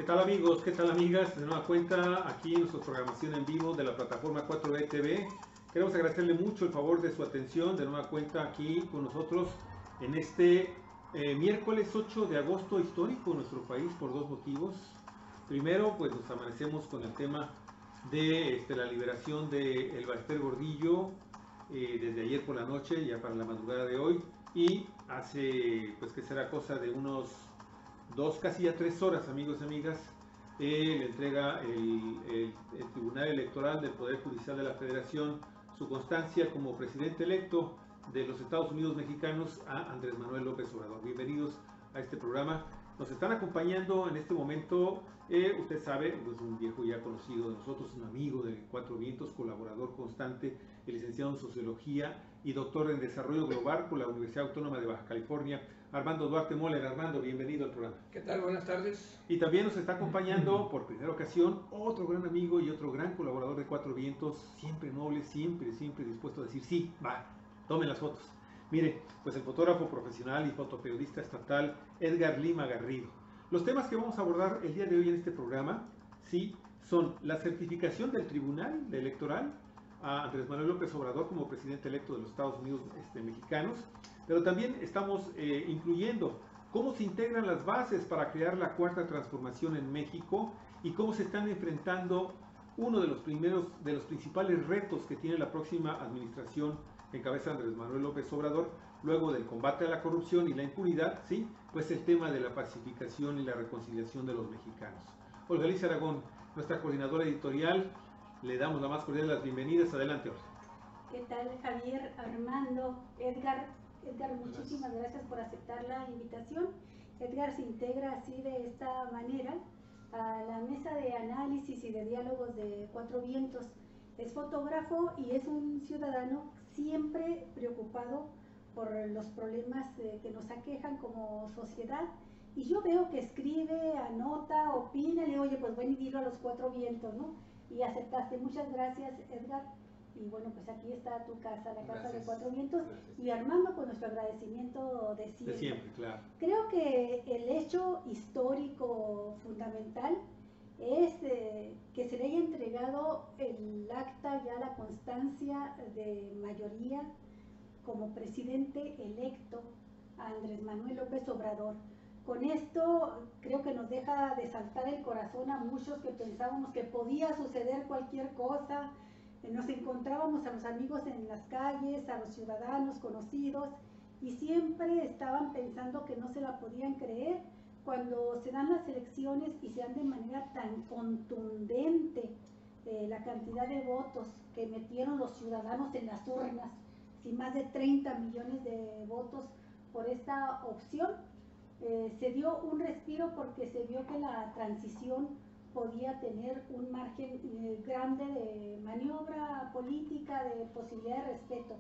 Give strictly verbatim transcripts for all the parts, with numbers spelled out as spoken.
¿Qué tal amigos? ¿Qué tal amigas? De nueva cuenta aquí en nuestra programación en vivo de la plataforma cuatro B T V. Queremos agradecerle mucho el favor de su atención de nueva cuenta aquí con nosotros en este eh, miércoles ocho de agosto histórico en nuestro país por dos motivos. Primero, pues nos amanecemos con el tema de este, la liberación de El Ballester Gordillo eh, desde ayer por la noche, ya para la madrugada de hoy, y hace pues que será cosa de unos dos, casi ya tres horas, amigos y amigas, eh, le entrega el, el, el Tribunal Electoral del Poder Judicial de la Federación su constancia como presidente electo de los Estados Unidos mexicanos a Andrés Manuel López Obrador. Bienvenidos a este programa. Nos están acompañando en este momento, eh, usted sabe, pues un viejo ya conocido de nosotros, un amigo de Cuatro Vientos, colaborador constante, el licenciado en Sociología y doctor en Desarrollo Global por la Universidad Autónoma de Baja California, Armando Duarte Moller. Armando, bienvenido al programa. ¿Qué tal? Buenas tardes. Y también nos está acompañando por primera ocasión otro gran amigo y otro gran colaborador de Cuatro Vientos, siempre noble, siempre, siempre dispuesto a decir sí, va, tomen las fotos. Mire, pues el fotógrafo profesional y fotoperiodista estatal Edgar Lima Garrido. Los temas que vamos a abordar el día de hoy en este programa, sí, son la certificación del Tribunal Electoral a Andrés Manuel López Obrador como presidente electo de los Estados Unidos este, mexicanos, pero también estamos eh, incluyendo cómo se integran las bases para crear la cuarta transformación en México y cómo se están enfrentando uno de los primeros, de los principales retos que tiene la próxima administración en cabeza de Andrés Manuel López Obrador, luego del combate a la corrupción y la impunidad, sí, pues el tema de la pacificación y la reconciliación de los mexicanos. Olga Alicia Aragón, nuestra coordinadora editorial, le damos la más cordial de las bienvenidas. Adelante, Olga. ¿Qué tal, Javier, Armando, Edgar? Edgar, muchísimas gracias por aceptar la invitación. Edgar se integra así de esta manera a la mesa de análisis y de diálogos de Cuatro Vientos. Es fotógrafo y es un ciudadano siempre preocupado por los problemas eh, que nos aquejan como sociedad. Y yo veo que escribe, anota, opina, le oye, pues ven y dilo a los Cuatro Vientos, ¿no? Y aceptaste. Muchas gracias, Edgar. Y bueno, pues aquí está tu casa, la casa de Cuatro Vientos. Gracias. Y Armando, con nuestro agradecimiento de siempre. De siempre, claro. Creo que el hecho histórico fundamental es eh, que se le haya entregado el acta, ya la constancia de mayoría como presidente electo a Andrés Manuel López Obrador. Con esto creo que nos deja de saltar el corazón a muchos que pensábamos que podía suceder cualquier cosa. Nos encontrábamos a los amigos en las calles, a los ciudadanos conocidos, y siempre estaban pensando que no se la podían creer cuando se dan las elecciones y se dan de manera tan contundente eh, la cantidad de votos que metieron los ciudadanos en las urnas, sin más de treinta millones de votos por esta opción. Eh, se dio un respiro porque se vio que la transición podía tener un margen eh, grande de maniobra política, de posibilidad de respeto.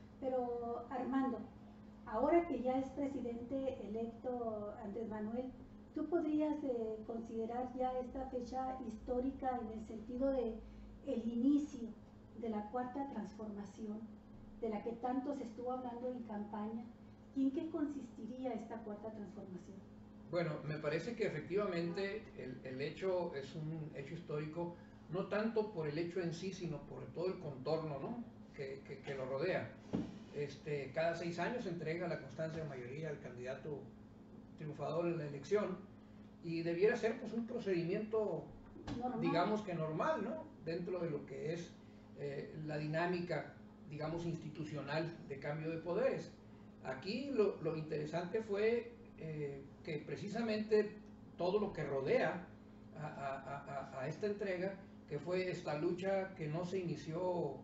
Pero Armando, ahora que ya es presidente electo Andrés Manuel, ¿tú podrías eh, considerar ya esta fecha histórica en el sentido de el inicio de la cuarta transformación, de la que tanto se estuvo hablando en campaña? ¿Y en qué consistiría esta cuarta transformación? Bueno, me parece que efectivamente el, el hecho es un hecho histórico, no tanto por el hecho en sí, sino por todo el contorno, ¿no? que, que, que lo rodea. Este, cada seis años se entrega la constancia de mayoría al candidato triunfador en la elección y debiera ser pues un procedimiento, normal, digamos que normal, ¿no? Dentro de lo que es eh, la dinámica, digamos, institucional de cambio de poderes. Aquí lo, lo interesante fue eh, que precisamente todo lo que rodea a, a, a, a esta entrega, que fue esta lucha que no se inició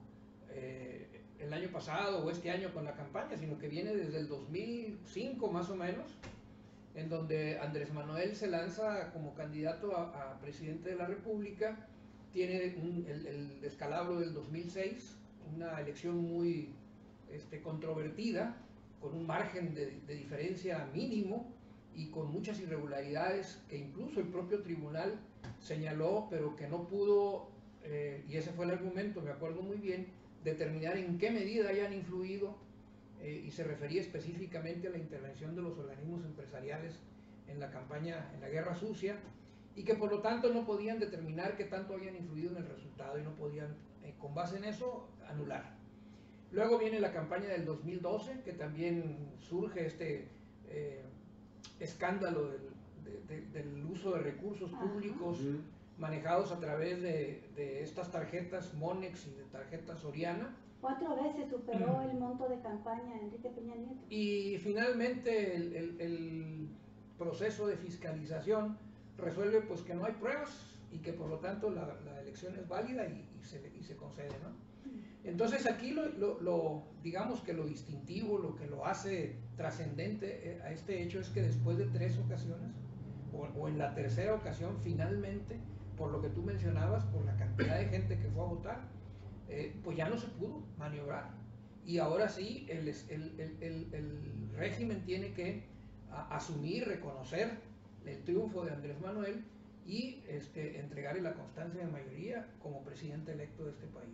eh, el año pasado o este año con la campaña, sino que viene desde el dos mil cinco más o menos, en donde Andrés Manuel se lanza como candidato a, a presidente de la República, tiene un, el, el descalabro del dos mil seis, una elección muy este, controvertida, con un margen de, de diferencia mínimo y con muchas irregularidades que incluso el propio tribunal señaló, pero que no pudo, eh, y ese fue el argumento, me acuerdo muy bien, determinar en qué medida hayan influido, eh, y se refería específicamente a la intervención de los organismos empresariales en la campaña, en la guerra sucia, y que por lo tanto no podían determinar qué tanto habían influido en el resultado y no podían, eh, con base en eso, anular. Luego viene la campaña del dos mil doce, que también surge este eh, escándalo del, de, de, del uso de recursos públicos uh-huh. manejados a través de, de estas tarjetas Monex y de tarjetas Soriana. Cuatro veces superó mm. el monto de campaña de Enrique Peña Nieto. Y finalmente el, el, el proceso de fiscalización resuelve pues que no hay pruebas y que por lo tanto la, la elección es válida y, y, se, y se concede, ¿no? Entonces aquí lo, lo, lo, digamos que lo distintivo, lo que lo hace trascendente a este hecho es que después de tres ocasiones, o, o en la tercera ocasión finalmente, por lo que tú mencionabas, por la cantidad de gente que fue a votar, eh, pues ya no se pudo maniobrar. Y ahora sí, el, el, el, el, el régimen tiene que a, asumir, reconocer el triunfo de Andrés Manuel y este, entregarle la constancia de mayoría como presidente electo de este país.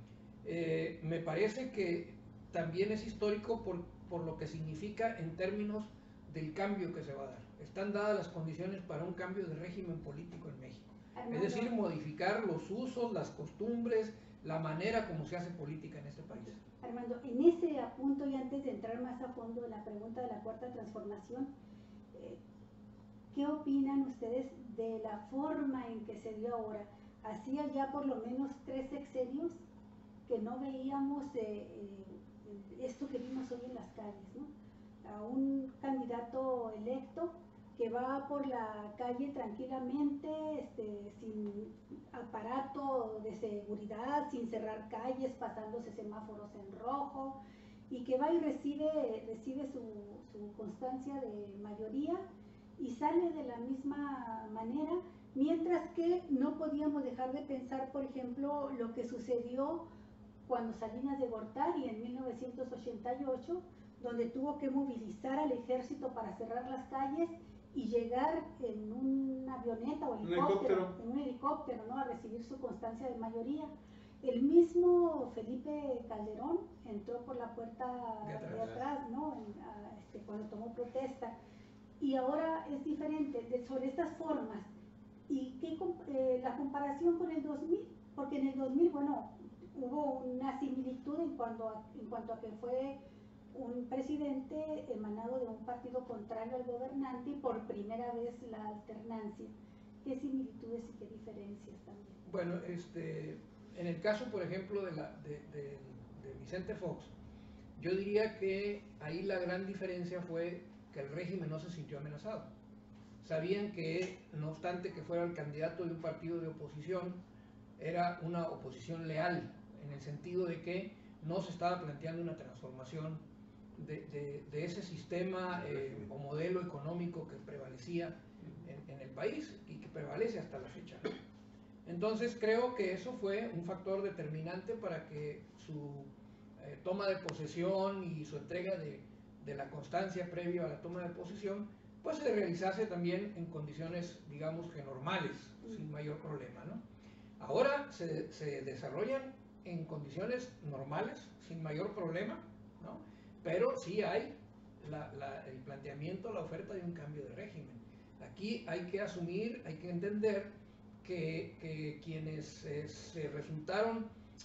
Eh, me parece que también es histórico por, por lo que significa en términos del cambio que se va a dar. Están dadas las condiciones para un cambio de régimen político en México. Armando. Es decir, modificar los usos, las costumbres, la manera como se hace política en este país. Armando, en ese apunto y antes de entrar más a fondo en la pregunta de la cuarta transformación, eh, ¿qué opinan ustedes de la forma en que se dio ahora? Hacía ya por lo menos tres sexenios que no veíamos eh, eh, esto que vimos hoy en las calles, ¿no? A un candidato electo que va por la calle tranquilamente, este, sin aparato de seguridad, sin cerrar calles, pasándose semáforos en rojo, y que va y recibe, recibe su, su constancia de mayoría y sale de la misma manera, mientras que no podíamos dejar de pensar, por ejemplo, lo que sucedió cuando Salinas de Gortari en mil novecientos ochenta y ocho, donde tuvo que movilizar al ejército para cerrar las calles y llegar en una avioneta o helicóptero, un helicóptero. en un helicóptero, ¿no? A recibir su constancia de mayoría. El mismo Felipe Calderón entró por la puerta de atrás, de atrás ¿no? En, a, este, cuando tomó protesta. Y ahora es diferente de, sobre estas formas. ¿Y qué, eh, la comparación con el dos mil? Porque en el dos mil, bueno, hubo una similitud en cuanto a, en cuanto a que fue un presidente emanado de un partido contrario al gobernante y por primera vez la alternancia. ¿Qué similitudes y qué diferencias también? Bueno, este, en el caso, por ejemplo, de, la, de, de, de Vicente Fox, yo diría que ahí la gran diferencia fue que el régimen no se sintió amenazado. Sabían que, no obstante que fuera el candidato de un partido de oposición, era una oposición leal, en el sentido de que no se estaba planteando una transformación de, de, de ese sistema eh, o modelo económico que prevalecía en, en el país y que prevalece hasta la fecha, ¿no? Entonces creo que eso fue un factor determinante para que su eh, toma de posesión y su entrega de, de la constancia previa a la toma de posesión pues se realizase también en condiciones, digamos que normales, sin mayor problema, ¿no? Ahora se, se desarrollan en condiciones normales, sin mayor problema, ¿no? Pero sí hay la, la, el planteamiento, la oferta de un cambio de régimen. Aquí hay que asumir, hay que entender que, que quienes eh, se resultaron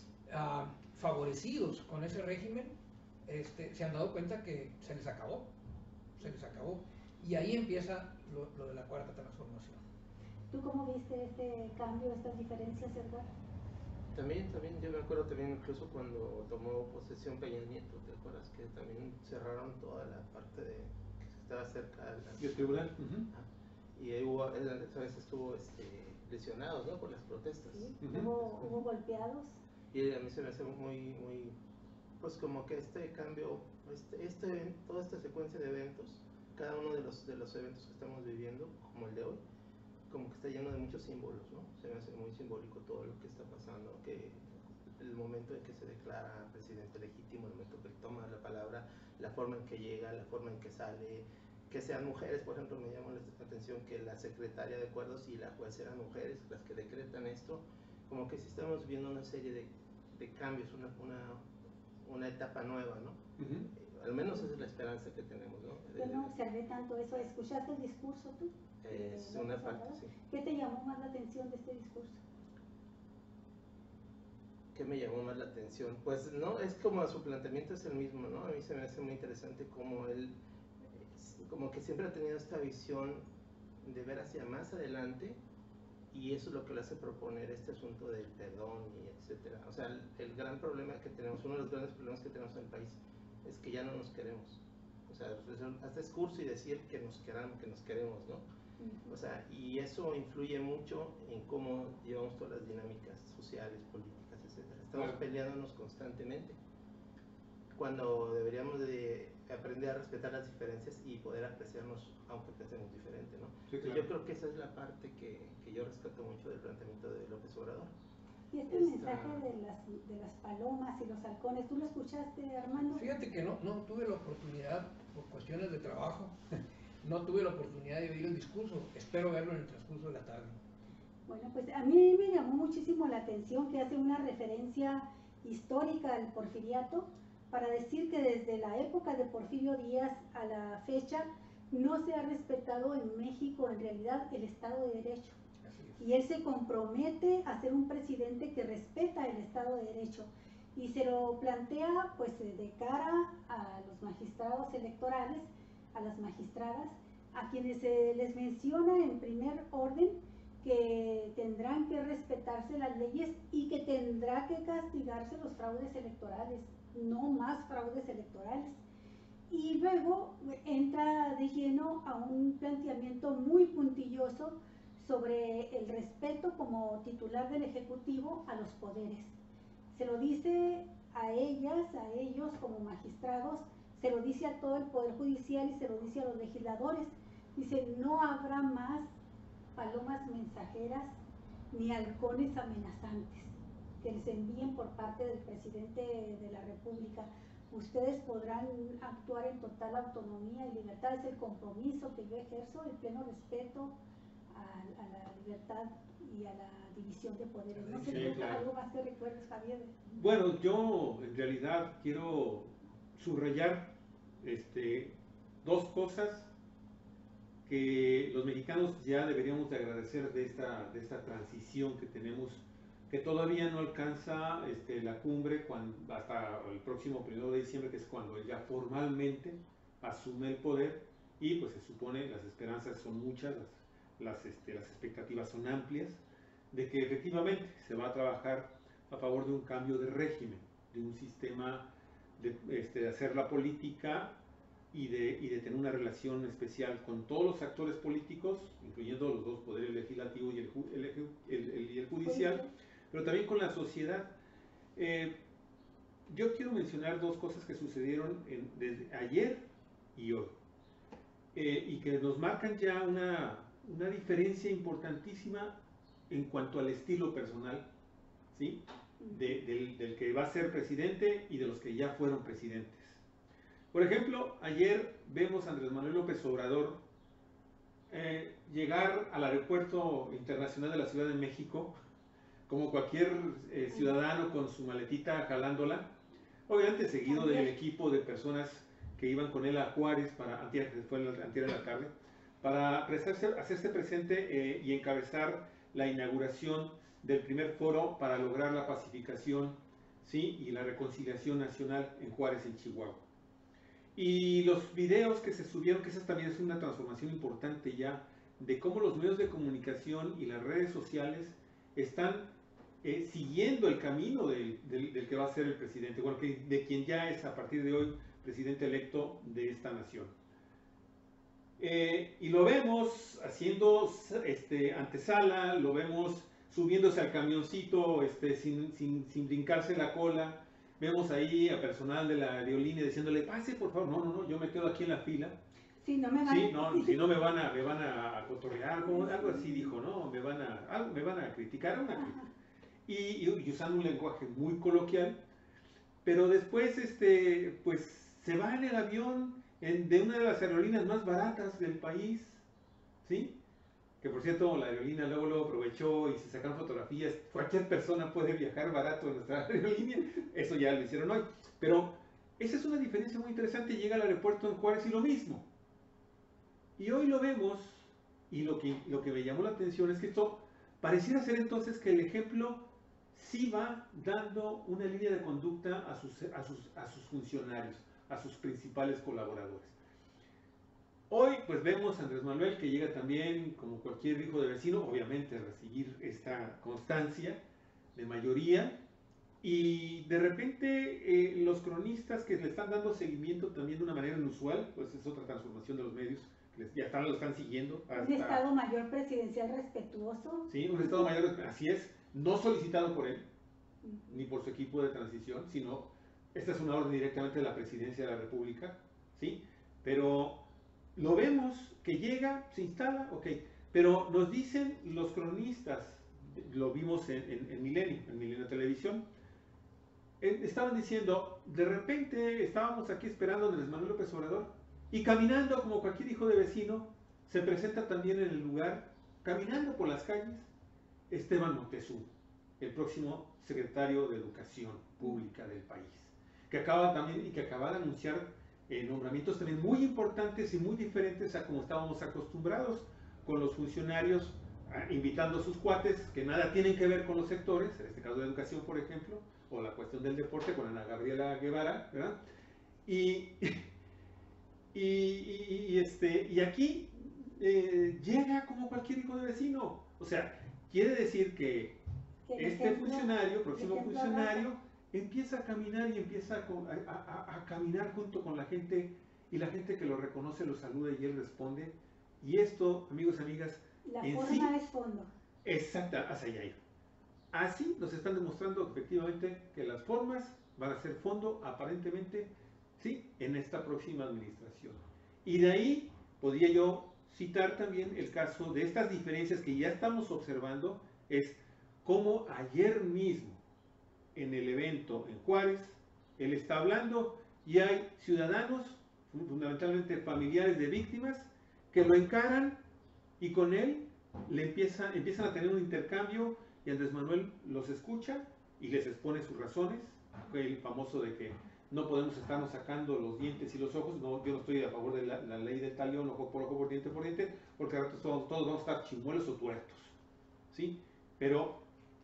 uh, favorecidos con ese régimen este, se han dado cuenta que se les acabó, se les acabó. Y ahí empieza lo, lo de la cuarta transformación. ¿Tú cómo viste este cambio, estas diferencias, Edgar? También, también, yo me acuerdo también incluso cuando tomó posesión Peña Nieto, ¿te acuerdas? Que también cerraron toda la parte de que estaba cerca del tribunal. Uh-huh. Y ahí hubo, él a veces estuvo este, lesionado, ¿no? Por las protestas. Sí, uh-huh. hubo, hubo golpeados. Y a mí se me hace muy, muy, pues como que este cambio, este, este, toda esta secuencia de eventos, cada uno de los, de los eventos que estamos viviendo, como el de hoy, como que está lleno de muchos símbolos, ¿no? Se me hace muy simbólico todo lo que está pasando, que el momento en que se declara presidente legítimo, el momento que toma la palabra, la forma en que llega, la forma en que sale, que sean mujeres, por ejemplo, me llamó la atención que la secretaria de acuerdos y la juez eran mujeres las que decretan esto, como que sí estamos viendo una serie de, de cambios, una, una, una etapa nueva, ¿no? Uh-huh. Al menos esa es la esperanza que tenemos, ¿no? Yo no observé tanto eso. ¿Escuchaste el discurso tú? Es Eh, una López parte, Obrador. sí. ¿Qué te llamó más la atención de este discurso? ¿Qué me llamó más la atención? Pues no, es como su planteamiento es el mismo, ¿no? A mí se me hace muy interesante como él, es- como que siempre ha tenido esta visión de ver hacia más adelante, y eso es lo que le hace proponer este asunto del perdón y etcétera. O sea, el, el gran problema que tenemos, uno de los grandes problemas que tenemos en el país, es que ya no nos queremos. O sea, hacer discurso y decir que nos queramos, que nos queremos, ¿no? O sea, y eso influye mucho en cómo llevamos todas las dinámicas sociales, políticas, etcétera. Estamos Claro. peleándonos constantemente, cuando deberíamos de aprender a respetar las diferencias y poder apreciarnos aunque pensemos diferente, ¿no? Sí, Entonces, claro. yo creo que esa es la parte que, que yo rescato mucho del planteamiento de López Obrador. Y este Esta- mensaje de las, de las palomas y los halcones, ¿tú lo escuchaste, Armando? Fíjate que no, no tuve la oportunidad, por cuestiones de trabajo, no tuve la oportunidad de oír el discurso. Espero verlo en el transcurso de la tarde. Bueno, pues a mí me llamó muchísimo la atención que hace una referencia histórica al porfiriato para decir que desde la época de Porfirio Díaz a la fecha no se ha respetado en México en realidad el Estado de Derecho. Así es. Y él se compromete a ser un presidente que respeta el Estado de Derecho y se lo plantea pues de cara a los magistrados electorales, a las magistradas, a quienes se les menciona en primer orden que tendrán que respetarse las leyes y que tendrá que castigarse los fraudes electorales, no más fraudes electorales. Y luego entra de lleno a un planteamiento muy puntilloso sobre el respeto como titular del Ejecutivo a los poderes. Se lo dice a ellas, a ellos como magistrados, se lo dice a todo el Poder Judicial y se lo dice a los legisladores. Dice, no habrá más palomas mensajeras ni halcones amenazantes que les envíen por parte del presidente de la República. Ustedes podrán actuar en total autonomía y libertad. Es el compromiso que yo ejerzo, el pleno respeto a, a la libertad y a la división de poderes. No sé Sí, si claro. algo más que recuerdes, Javier. Bueno, yo en realidad quiero subrayar este, dos cosas que los mexicanos ya deberíamos de agradecer de esta, de esta transición que tenemos, que todavía no alcanza este, la cumbre cuando, hasta el próximo primero de diciembre, que es cuando él ya formalmente asume el poder, y pues se supone, las esperanzas son muchas, las, las, este, las expectativas son amplias, de que efectivamente se va a trabajar a favor de un cambio de régimen, de un sistema de, este, de hacer la política y de, y de tener una relación especial con todos los actores políticos, incluyendo los dos poderes, el legislativo y el, el, el, el, y el judicial, pero también con la sociedad. Eh, yo quiero mencionar dos cosas que sucedieron en, desde ayer y hoy, eh, y que nos marcan ya una, una diferencia importantísima en cuanto al estilo personal, ¿sí? De, del, del que va a ser presidente y de los que ya fueron presidentes. Por ejemplo, ayer vemos a Andrés Manuel López Obrador eh, llegar al aeropuerto internacional de la Ciudad de México, como cualquier eh, ciudadano con su maletita jalándola, obviamente seguido del equipo de personas que iban con él a Juárez, para, antier, fue el, antier en la tarde, para prestarse, hacerse presente eh, y encabezar la inauguración del primer foro para lograr la pacificación, ¿sí? Y la reconciliación nacional en Juárez, en Chihuahua. Y los videos que se subieron, que esa también es una transformación importante ya, de cómo los medios de comunicación y las redes sociales están eh, siguiendo el camino del, del, del que va a ser el presidente, bueno, que, de quien ya es a partir de hoy presidente electo de esta nación. Eh, y lo vemos haciendo este, antesala, lo vemos subiéndose al camioncito este, sin, sin, sin brincarse la cola. Vemos ahí a personal de la aerolínea diciéndole, pase por favor, no, no, no, yo me quedo aquí en la fila. Sí, no me van, sí, no, si no me van a, me van a, a cotorrear, como, algo así dijo, ¿no? Me van a, algo, me van a criticar, una crítica. Y, y, y usando un lenguaje muy coloquial, pero después, este, pues, se va en el avión en, de una de las aerolíneas más baratas del país, ¿sí? Que por cierto, la aerolínea luego, luego aprovechó y se sacaron fotografías. Cualquier persona puede viajar barato en nuestra aerolínea. Eso ya lo hicieron hoy. Pero Esa es una diferencia muy interesante. Llega al aeropuerto en Juárez y lo mismo. Y hoy lo vemos, y lo que, lo que me llamó la atención es que esto pareciera ser entonces que el ejemplo sí va dando una línea de conducta a sus, a sus, a sus funcionarios, a sus principales colaboradores. Hoy pues vemos a Andrés Manuel que llega también, como cualquier hijo de vecino, obviamente a recibir esta constancia de mayoría, y de repente eh, los cronistas que le están dando seguimiento también de una manera inusual, pues es otra transformación de los medios, que les, ya están, lo están siguiendo. Hasta, un Estado Mayor presidencial respetuoso. Sí, un Estado Mayor, así es, no solicitado por él, uh-huh. ni por su equipo de transición, sino esta es una orden directamente de la Presidencia de la República, ¿sí? Pero lo vemos que llega, se instala, ok, pero nos dicen los cronistas, lo vimos en, en, en Milenio, en Milenio Televisión, eh, estaban diciendo, de repente estábamos aquí esperando a Andrés Manuel López Obrador y caminando como cualquier hijo de vecino, se presenta también en el lugar, caminando por las calles, Esteban Moctezuma, el próximo secretario de Educación Pública del país, que acaba también y que acaba de anunciar eh, nombramientos también muy importantes y muy diferentes a como estábamos acostumbrados con los funcionarios eh, invitando a sus cuates que nada tienen que ver con los sectores, en este caso de educación por ejemplo, o la cuestión del deporte con Ana Gabriela Guevara, ¿verdad? Y, y, y, y, este, y aquí eh, llega como cualquier hijo de vecino, o sea, quiere decir que este funcionario, próximo funcionario, empieza a caminar y empieza a, a, a caminar junto con la gente, y la gente que lo reconoce lo saluda y él responde. Y esto, amigos y amigas, la en forma sí, es fondo. Exacta, hacia allá. Así nos están demostrando efectivamente que las formas van a ser fondo, aparentemente, sí, en esta próxima administración. Y de ahí podría yo citar también el caso de estas diferencias que ya estamos observando, es como ayer mismo en el evento en Juárez, él está hablando y hay ciudadanos, fundamentalmente familiares de víctimas, que lo encaran y con él le empieza, empiezan a tener un intercambio y Andrés Manuel los escucha y les expone sus razones, el famoso de que no podemos estarnos sacando los dientes y los ojos, no, yo no estoy a favor de la, la ley del talión, ojo por ojo, por diente por diente, porque a ratos todos, todos vamos a estar chimuelos o tuertos, ¿sí? Pero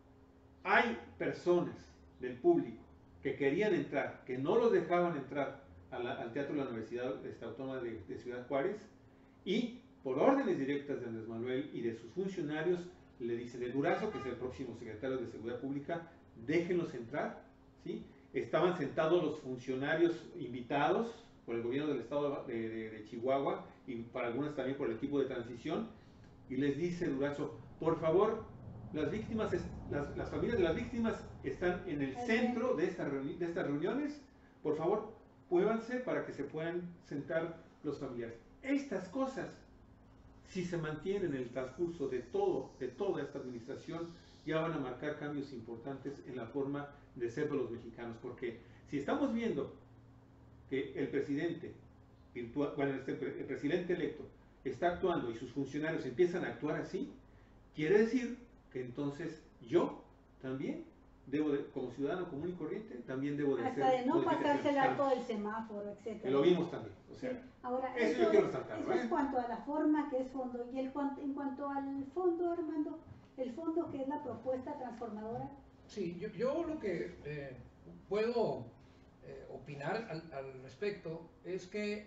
hay personas del público que querían entrar, que no los dejaban entrar a la, al Teatro de la Universidad Autónoma de, de Ciudad Juárez, y por órdenes directas de Andrés Manuel y de sus funcionarios, le dice de Durazo, que es el próximo secretario de Seguridad Pública, déjenlos entrar, ¿sí? Estaban sentados los funcionarios invitados por el gobierno del estado de, de, de Chihuahua y para algunas también por el equipo de transición, y les dice Durazo, por favor, las víctimas, las, las familias de las víctimas están en el centro de, esta reuni de estas reuniones, por favor, muévanse para que se puedan sentar los familiares. Estas cosas, si se mantienen en el transcurso de todo, de toda esta administración, ya van a marcar cambios importantes en la forma de ser de los mexicanos, porque si estamos viendo que el presidente virtual, bueno, este, el presidente electo está actuando y sus funcionarios empiezan a actuar así, quiere decir que entonces yo también debo de, como ciudadano común y corriente, también debo de hasta hacer de no pasarse el alto del semáforo, etcétera. Que lo vimos también, o sea, sí. Ahora, eso, eso, yo quiero resaltar, eso ¿eh? es cuanto a la forma, que es fondo, y el, en cuanto al fondo, Armando, el fondo que es la propuesta transformadora. Sí, yo, yo lo que eh, puedo eh, opinar al, al respecto es que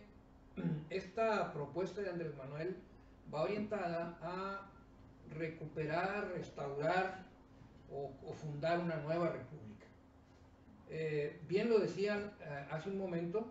esta propuesta de Andrés Manuel va orientada a recuperar, restaurar o, o fundar una nueva república. Eh, bien lo decían eh, hace un momento,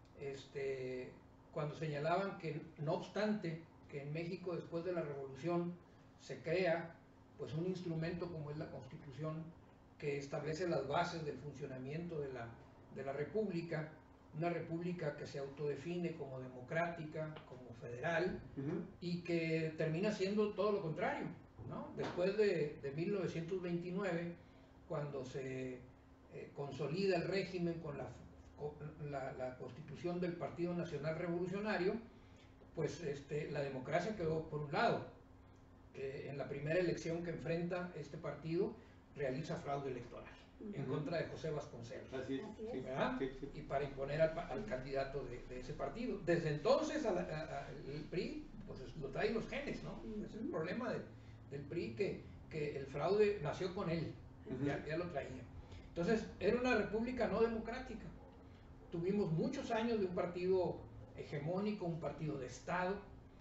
este, cuando señalaban que no obstante que en México después de la revolución se crea pues un instrumento como es la Constitución que establece las bases del funcionamiento de la, de la república, una república que se autodefine como democrática, como federal, uh-huh. y que termina siendo todo lo contrario, ¿no? Después de, de mil novecientos veintinueve, cuando se eh, consolida el régimen con la, con la, la constitución del Partido Nacional Revolucionario, pues este, la democracia quedó por un lado. Eh, en la primera elección que enfrenta este partido realiza fraude electoral. en Ujú. contra de José Vasconcelos. Así es. Así es. Sí, ¿Verdad? sí, sí. Y para imponer al, pa- al candidato de, de ese partido. Desde entonces a la- a- a- el P R I pues es- lo trae los genes, ¿no? Ese es el problema de- del P R I, que, que el fraude nació con él, Ujú. ya, ya lo traía. Entonces era una república no democrática. Tuvimos muchos años de un partido hegemónico, un partido de Estado,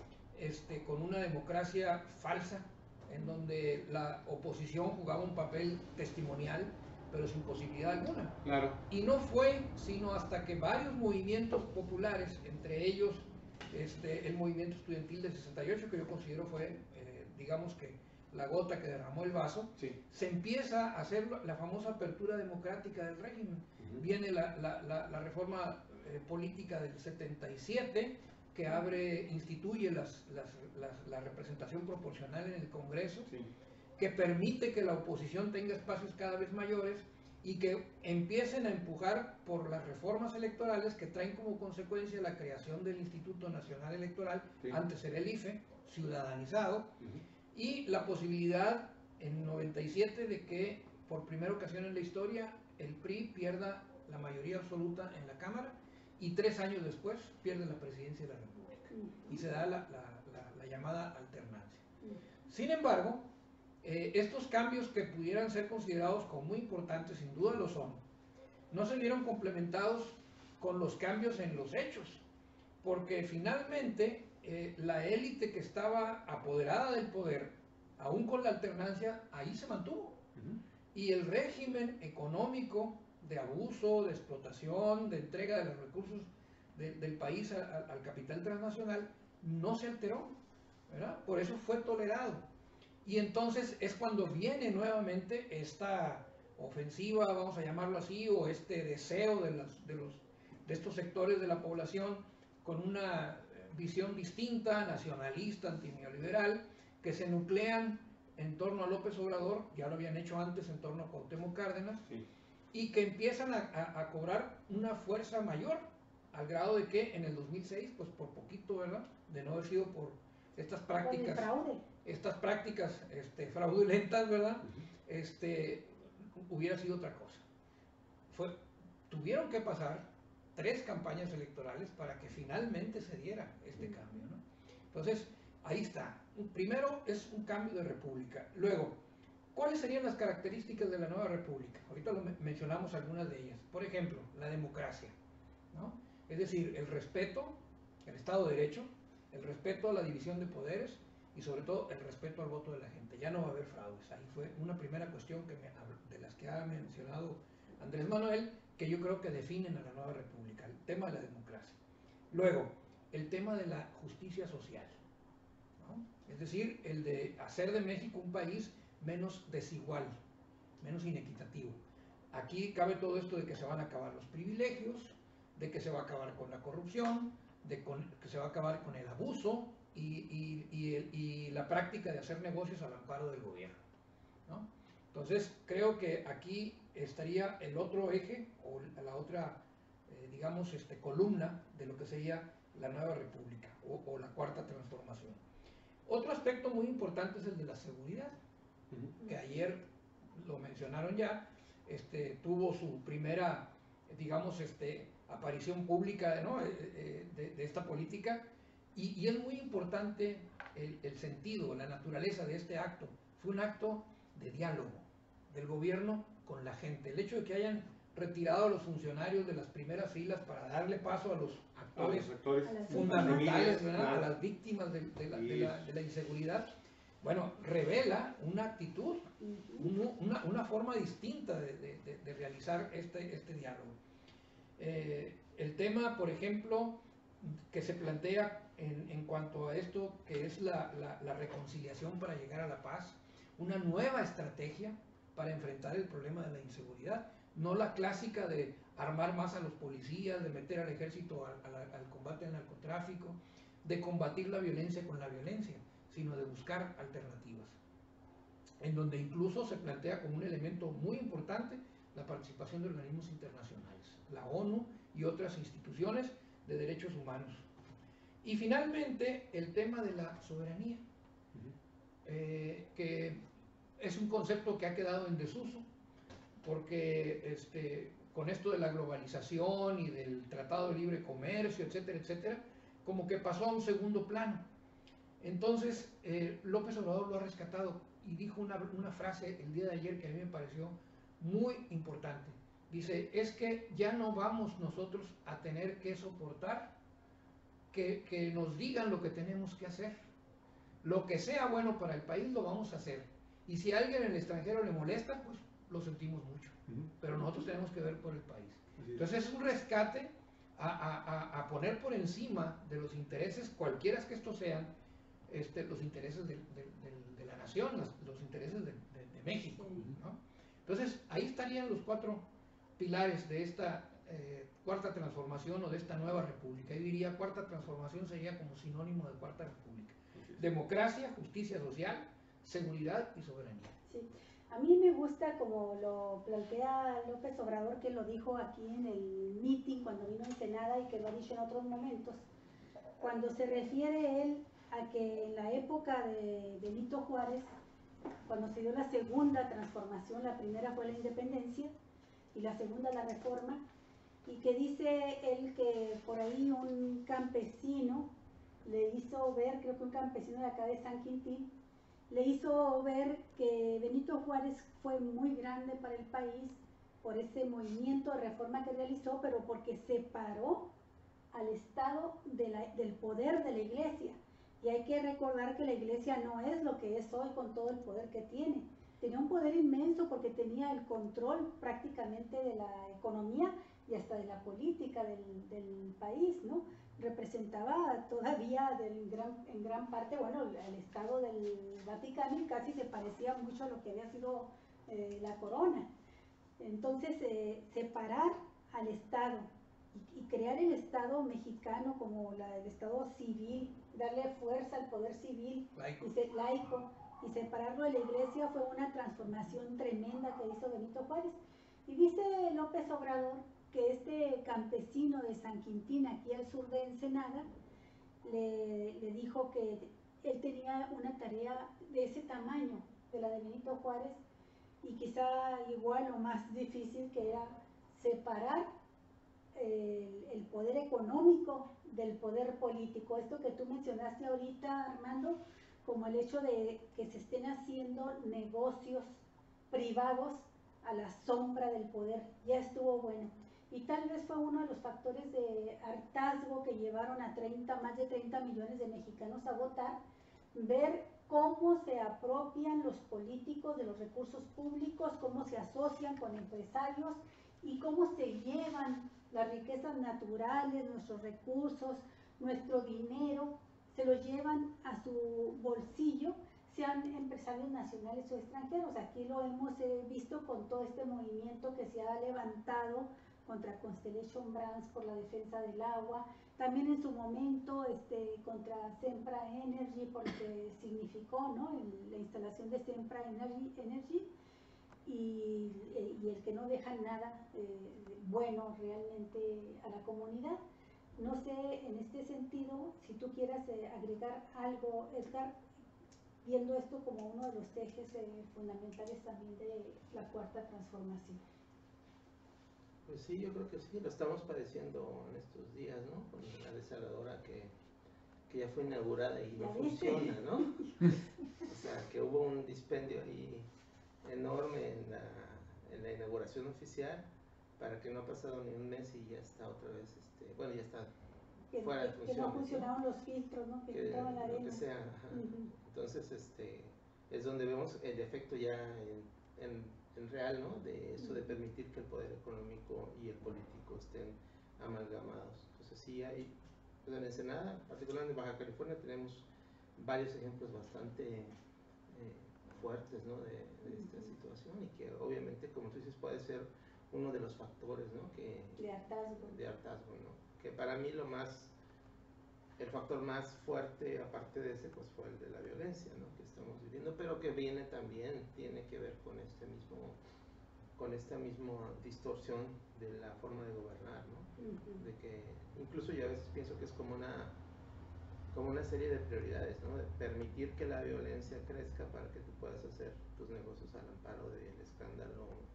este, con una democracia falsa, en donde la oposición jugaba un papel testimonial, pero sin posibilidad alguna. Claro. Y no fue sino hasta que varios movimientos populares, entre ellos este, el movimiento estudiantil del sesenta y ocho, que yo considero fue, eh, digamos que la gota que derramó el vaso, Sí. se empieza a hacer la famosa apertura democrática del régimen. Ujú. Viene la, la- la- la reforma eh, política del setenta y siete, que abre, instituye las- las- las- la representación proporcional en el Congreso, Sí. que permite que la oposición tenga espacios cada vez mayores y que empiecen a empujar por las reformas electorales que traen como consecuencia la creación del Instituto Nacional Electoral, Sí. antes era el I F E, ciudadanizado, Ujú. y la posibilidad en noventa y siete de que por primera ocasión en la historia el P R I pierda la mayoría absoluta en la Cámara y tres años después pierde la presidencia de la República y se da la, la- la- la llamada alternancia. Sin embargo, eh, estos cambios que pudieran ser considerados como muy importantes, sin duda lo son, no se vieron complementados con los cambios en los hechos, porque finalmente eh, la élite que estaba apoderada del poder, aún con la alternancia, ahí se mantuvo. Ujú. Y el régimen económico de abuso, de explotación, de entrega de los recursos de- del país a- a- al capital transnacional no se alteró, ¿verdad? Por eso fue tolerado. Y entonces es cuando viene nuevamente esta ofensiva, vamos a llamarlo así, o este deseo de, las- de los, de estos sectores de la población con una eh, visión distinta, nacionalista, antineoliberal, que se nuclean en torno a López Obrador, ya lo habían hecho antes en torno a Cuauhtémoc Cárdenas, Sí. y que empiezan a, a- a cobrar una fuerza mayor, al grado de que en el dos mil seis, pues por poquito, ¿verdad?, de no haber sido por estas Con el prácticas, fraude. estas prácticas este, fraudulentas, ¿verdad?, Ujú. este, hubiera sido otra cosa. Fue, tuvieron que pasar tres campañas electorales para que finalmente se diera este cambio, ¿no? Entonces, ahí está. Primero es un cambio de república. Luego, ¿cuáles serían las características de la nueva república? Ahorita lo me- mencionamos algunas de ellas. Por ejemplo, la democracia, ¿no? Es decir, el respeto, el Estado de Derecho, el respeto a la división de poderes y sobre todo el respeto al voto de la gente. Ya no va a haber fraudes. Ahí fue una primera cuestión que me hab- de las que ha mencionado Andrés Manuel, que yo creo que definen a la nueva república, el tema de la democracia. Luego, el tema de la justicia social, ¿no? Es decir, el de hacer de México un país menos desigual, menos inequitativo. Aquí cabe todo esto de que se van a acabar los privilegios, de que se va a acabar con la corrupción, de con- que se va a acabar con el abuso y, y- y el- y la práctica de hacer negocios al amparo del gobierno, ¿no? Entonces, creo que aquí estaría el otro eje o la otra, eh, digamos, este, columna de lo que sería la nueva república o, o la cuarta transformación. Otro aspecto muy importante es el de la seguridad, Ujú. que ayer lo mencionaron ya, este, tuvo su primera, digamos, este, aparición pública, ¿no?, eh, eh, de, de esta política, y, y es muy importante el, el sentido, la naturaleza de este acto. Fue un acto de diálogo del gobierno con la gente. El hecho de que hayan retirado a los funcionarios de las primeras filas para darle paso a los A actores los actores A las fundamentales, familias, ¿verdad?, claro. a las víctimas de, de la, de Sí. la- de la inseguridad, bueno, revela una actitud, Ujú. un- una, una forma distinta de, de- de- de realizar este, este diálogo. Eh, el tema, por ejemplo, que se plantea en, en cuanto a esto, que es la, la- la reconciliación para llegar a la paz, una nueva estrategia para enfrentar el problema de la inseguridad, no la clásica de armar más a los policías, de meter al ejército al, al- al combate al narcotráfico, de combatir la violencia con la violencia, sino de buscar alternativas, en donde incluso se plantea como un elemento muy importante la participación de organismos internacionales, la ONU y otras instituciones de derechos humanos. Y finalmente, el tema de la soberanía, Ujú. eh, que es un concepto que ha quedado en desuso, porque este, con esto de la globalización y del Tratado de Libre Comercio, etcétera, etcétera, como que pasó a un segundo plano. Entonces, eh, López Obrador lo ha rescatado y dijo una, una frase el día de ayer que a mí me pareció muy importante. Dice, es que ya no vamos nosotros a tener que soportar que, que nos digan lo que tenemos que hacer. Lo que sea bueno para el país lo vamos a hacer. Y si a alguien en el extranjero le molesta, pues lo sentimos mucho. Uh-huh. Pero nosotros tenemos que ver por el país. Entonces es un rescate a, a, a poner por encima de los intereses, cualquiera que estos sean, este, los intereses de, de, de, de la nación, los, los intereses de, de, de México, ¿no? Entonces ahí estarían los cuatro pilares de esta eh, cuarta transformación o de esta nueva república. Yo diría cuarta transformación sería como sinónimo de cuarta república. Democracia, justicia social, seguridad y soberanía. Sí. A mí me gusta como lo plantea López Obrador, que lo dijo aquí en el meeting cuando vino a Ensenada y que lo ha dicho en otros momentos, cuando se refiere él a que en la época de Benito Juárez, cuando se dio la segunda transformación, la primera fue la independencia y la segunda la reforma, y que dice él que por ahí un campesino le hizo ver, creo que un campesino de acá de San Quintín, le hizo ver que Benito Juárez fue muy grande para el país por ese movimiento de reforma que realizó, pero porque separó al Estado de la, del poder de la Iglesia. Y hay que recordar que la Iglesia no es lo que es hoy con todo el poder que tiene. Tenía un poder inmenso porque tenía el control prácticamente de la economía y hasta de la política del, del país, ¿no? Representaba todavía del gran, en gran parte, bueno, el Estado del Vaticano, y casi se parecía mucho a lo que había sido eh, la corona. Entonces, eh, separar al Estado y, y crear el Estado mexicano como la, el Estado civil, darle fuerza al poder civil laico. Y, se, laico, y separarlo de la Iglesia fue una transformación tremenda que hizo Benito Juárez. Y dice López Obrador que este campesino de San Quintín, aquí al sur de Ensenada, le, le dijo que él tenía una tarea de ese tamaño, de la de Benito Juárez, y quizá igual o más difícil, que era separar el, el poder económico del poder político. Esto que tú mencionaste ahorita, Armando, como el hecho de que se estén haciendo negocios privados a la sombra del poder, ya estuvo bueno. Y tal vez fue uno de los factores de hartazgo que llevaron a treinta, más de treinta millones de mexicanos a votar, ver cómo se apropian los políticos de los recursos públicos, cómo se asocian con empresarios y cómo se llevan las riquezas naturales, nuestros recursos, nuestro dinero, se los llevan a su bolsillo, sean empresarios nacionales o extranjeros. Aquí lo hemos eh, visto con todo este movimiento que se ha levantado contra Constellation Brands por la defensa del agua, también en su momento este, contra Sempra Energy por lo que significó, ¿no? El, la instalación de Sempra Energy, Energy y, y el que no deja nada eh, bueno realmente a la comunidad. No sé, en este sentido, si tú quieras eh, agregar algo, Edgar, viendo esto como uno de los ejes eh, fundamentales también de la cuarta transformación. Pues sí, yo creo que sí, lo estamos padeciendo en estos días, ¿no? Con la desaladora que, que ya fue inaugurada y no funciona, ¿no? O sea, que hubo un dispendio ahí enorme en la, en la inauguración oficial, para que no ha pasado ni un mes y ya está otra vez, este, bueno, ya está que, fuera de que, función. Que no funcionaban, ¿no? Los filtros, ¿no? Que, que filtraban la arena. Lo que sea, ajá. Uh-huh. Entonces, este, es donde vemos el efecto ya en, en en real, ¿no? De eso de permitir que el poder económico y el político estén amalgamados. Entonces sí hay, pues en Ensenada, particularmente en Baja California, tenemos varios ejemplos bastante eh, fuertes, ¿no? De, de esta situación, y que obviamente, como tú dices, puede ser uno de los factores, ¿no? Que, de hartazgo. De hartazgo, ¿no? Que para mí lo más, el factor más fuerte, aparte de ese, pues fue el de la violencia, ¿no? Que estamos viviendo, pero que viene también, tiene que ver con este mismo, con esta misma distorsión de la forma de gobernar, ¿no? Uh-huh. De que, incluso yo a veces pienso que es como una, como una serie de prioridades, ¿no? De permitir que la violencia crezca para que tú puedas hacer tus negocios al amparo del escándalo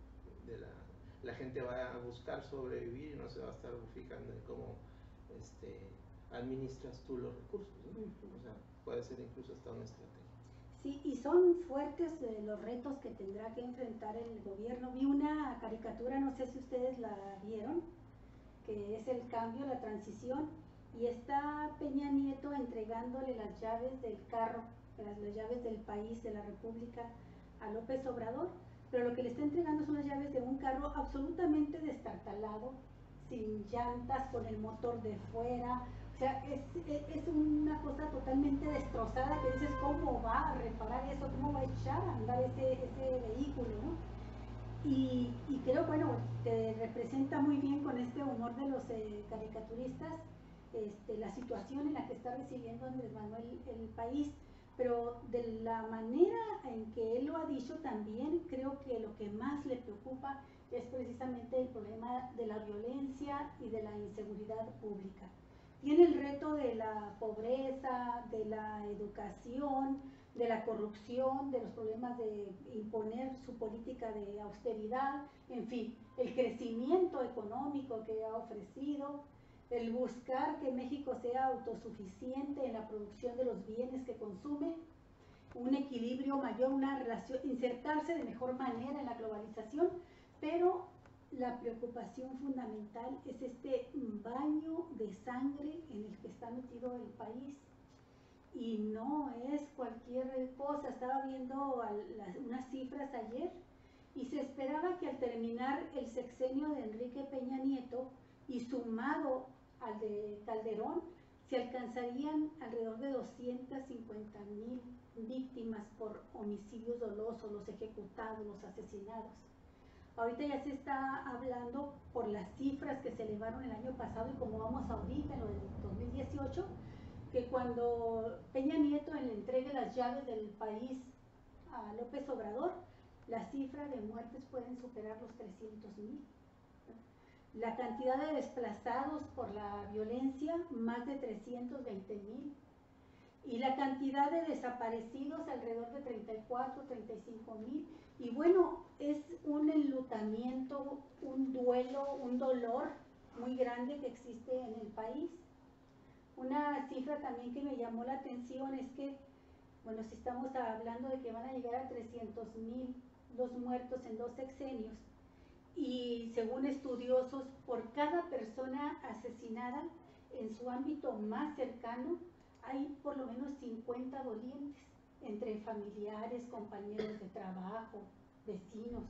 de la, la gente va a buscar sobrevivir y no se va a estar fijando en cómo este, administras tú los recursos, ¿no? O sea, puede ser incluso hasta una estrategia. Sí, y son fuertes eh, los retos que tendrá que enfrentar el gobierno. Vi una caricatura, no sé si ustedes la vieron, que es el cambio, la transición, y está Peña Nieto entregándole las llaves del carro, las, las llaves del país, de la República, a López Obrador, pero lo que le está entregando son las llaves de un carro absolutamente destartalado, sin llantas, con el motor de fuera. O sea, es, es una cosa totalmente destrozada que dices, ¿cómo va a reparar eso? ¿Cómo va a echar a andar ese, ese vehículo, ¿no? Y, y creo, bueno, te representa muy bien con este humor de los eh, caricaturistas este, la situación en la que está recibiendo Andrés Manuel el país, pero de la manera en que él lo ha dicho también, creo que lo que más le preocupa es precisamente el problema de la violencia y de la inseguridad pública. Tiene el reto de la pobreza, de la educación, de la corrupción, de los problemas de imponer su política de austeridad, en fin, el crecimiento económico que ha ofrecido, el buscar que México sea autosuficiente en la producción de los bienes que consume, un equilibrio mayor, una relación, insertarse de mejor manera en la globalización, pero la preocupación fundamental es este baño de sangre en el que está metido el país. Y no es cualquier cosa. Estaba viendo las, unas cifras ayer y se esperaba que al terminar el sexenio de Enrique Peña Nieto y sumado al de Calderón, se alcanzarían alrededor de doscientas cincuenta mil víctimas por homicidios dolosos, los ejecutados, los asesinados. Ahorita ya se está hablando por las cifras que se elevaron el año pasado y como vamos ahorita en lo del dos mil dieciocho, que cuando Peña Nieto le entregue las llaves del país a López Obrador, la cifra de muertes pueden superar los trescientos mil. La cantidad de desplazados por la violencia, más de trescientos veinte mil. Y la cantidad de desaparecidos, alrededor de treinta y cuatro, treinta y cinco mil. Y bueno, es un enlutamiento, un duelo, un dolor muy grande que existe en el país. Una cifra también que me llamó la atención es que, bueno, si estamos hablando de que van a llegar a trescientos mil los muertos en dos sexenios, y según estudiosos, por cada persona asesinada en su ámbito más cercano, hay por lo menos cincuenta dolientes, entre familiares, compañeros de trabajo, vecinos.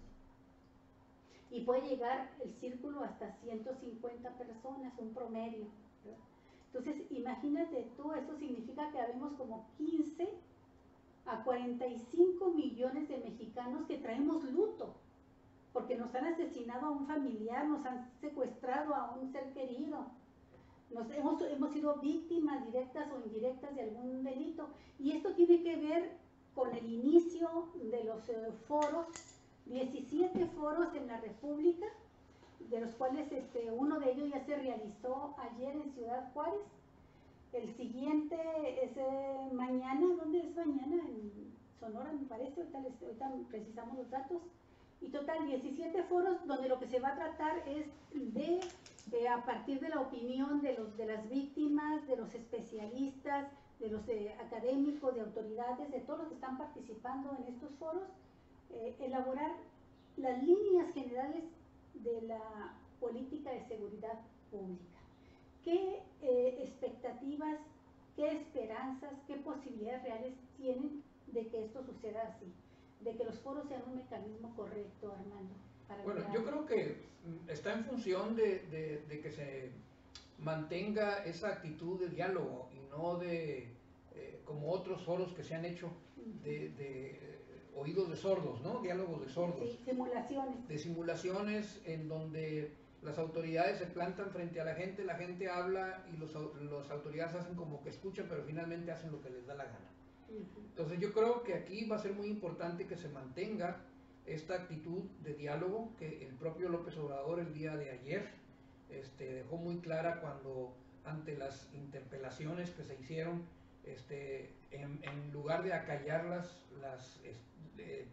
Y puede llegar el círculo hasta ciento cincuenta personas, un promedio, ¿verdad? Entonces, imagínate tú, eso significa que habemos como quince a cuarenta y cinco millones de mexicanos que traemos luto, porque nos han asesinado a un familiar, nos han secuestrado a un ser querido, nos hemos, hemos sido víctimas directas o indirectas de algún delito. Y esto tiene que ver con el inicio de los eh, foros, diecisiete foros en la República, de los cuales este, uno de ellos ya se realizó ayer en Ciudad Juárez. El siguiente es eh, mañana. ¿Dónde es mañana? En Sonora, me parece. Ahorita, les, ahorita precisamos los datos. Y total, diecisiete foros donde lo que se va a tratar es de, de a partir de la opinión de, los, de las víctimas, de los especialistas, de los eh, académicos, de autoridades, de todos los que están participando en estos foros, eh, elaborar las líneas generales de la política de seguridad pública. ¿Qué eh, expectativas, qué esperanzas, qué posibilidades reales tienen de que esto suceda así? De que los foros sean un mecanismo correcto, Armando. Para bueno, lograr... yo creo que está en función de, de, de que se mantenga esa actitud de diálogo y no de, eh, como otros foros que se han hecho, de, de eh, oídos de sordos, ¿no? Diálogos de sordos. Sí, simulaciones. De simulaciones en donde las autoridades se plantan frente a la gente, la gente habla y los, los autoridades hacen como que escuchan, pero finalmente hacen lo que les da la gana. Entonces yo creo que aquí va a ser muy importante que se mantenga esta actitud de diálogo que el propio López Obrador el día de ayer este, dejó muy clara cuando ante las interpelaciones que se hicieron, este, en, en lugar de acallarlas, las, este,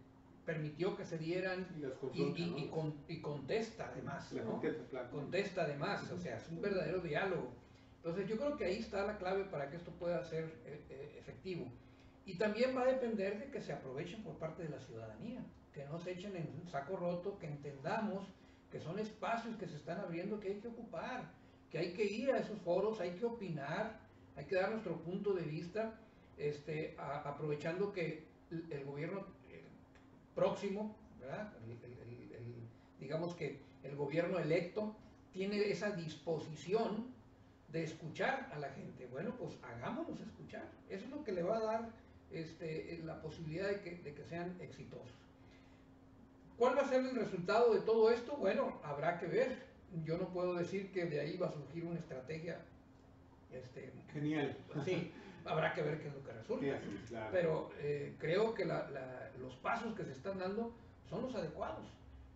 permitió que se dieran Y las y, consultas, y- ¿no? y con- y contesta además, La ¿no? contesta, claro. Contesta además, o sea, es un verdadero diálogo. Entonces yo creo que ahí está la clave para que esto pueda ser eh, eh, efectivo. Y también va a depender de que se aprovechen por parte de la ciudadanía, que no se echen en un saco roto, que entendamos que son espacios que se están abriendo que hay que ocupar, que hay que ir a esos foros, hay que opinar, hay que dar nuestro punto de vista, este, a- aprovechando que el, el gobierno eh, próximo, ¿verdad? El- el- el- el- digamos que el gobierno electo tiene esa disposición de escuchar a la gente. Bueno, pues hagámonos escuchar. Eso es lo que le va a dar este, la posibilidad de que, de que sean exitosos. ¿Cuál va a ser el resultado de todo esto? Bueno, habrá que ver. Yo no puedo decir que de ahí va a surgir una estrategia. Este, Genial. sí, habrá que ver qué es lo que resulta. Sí, claro. Pero eh, creo que la- la- los pasos que se están dando son los adecuados.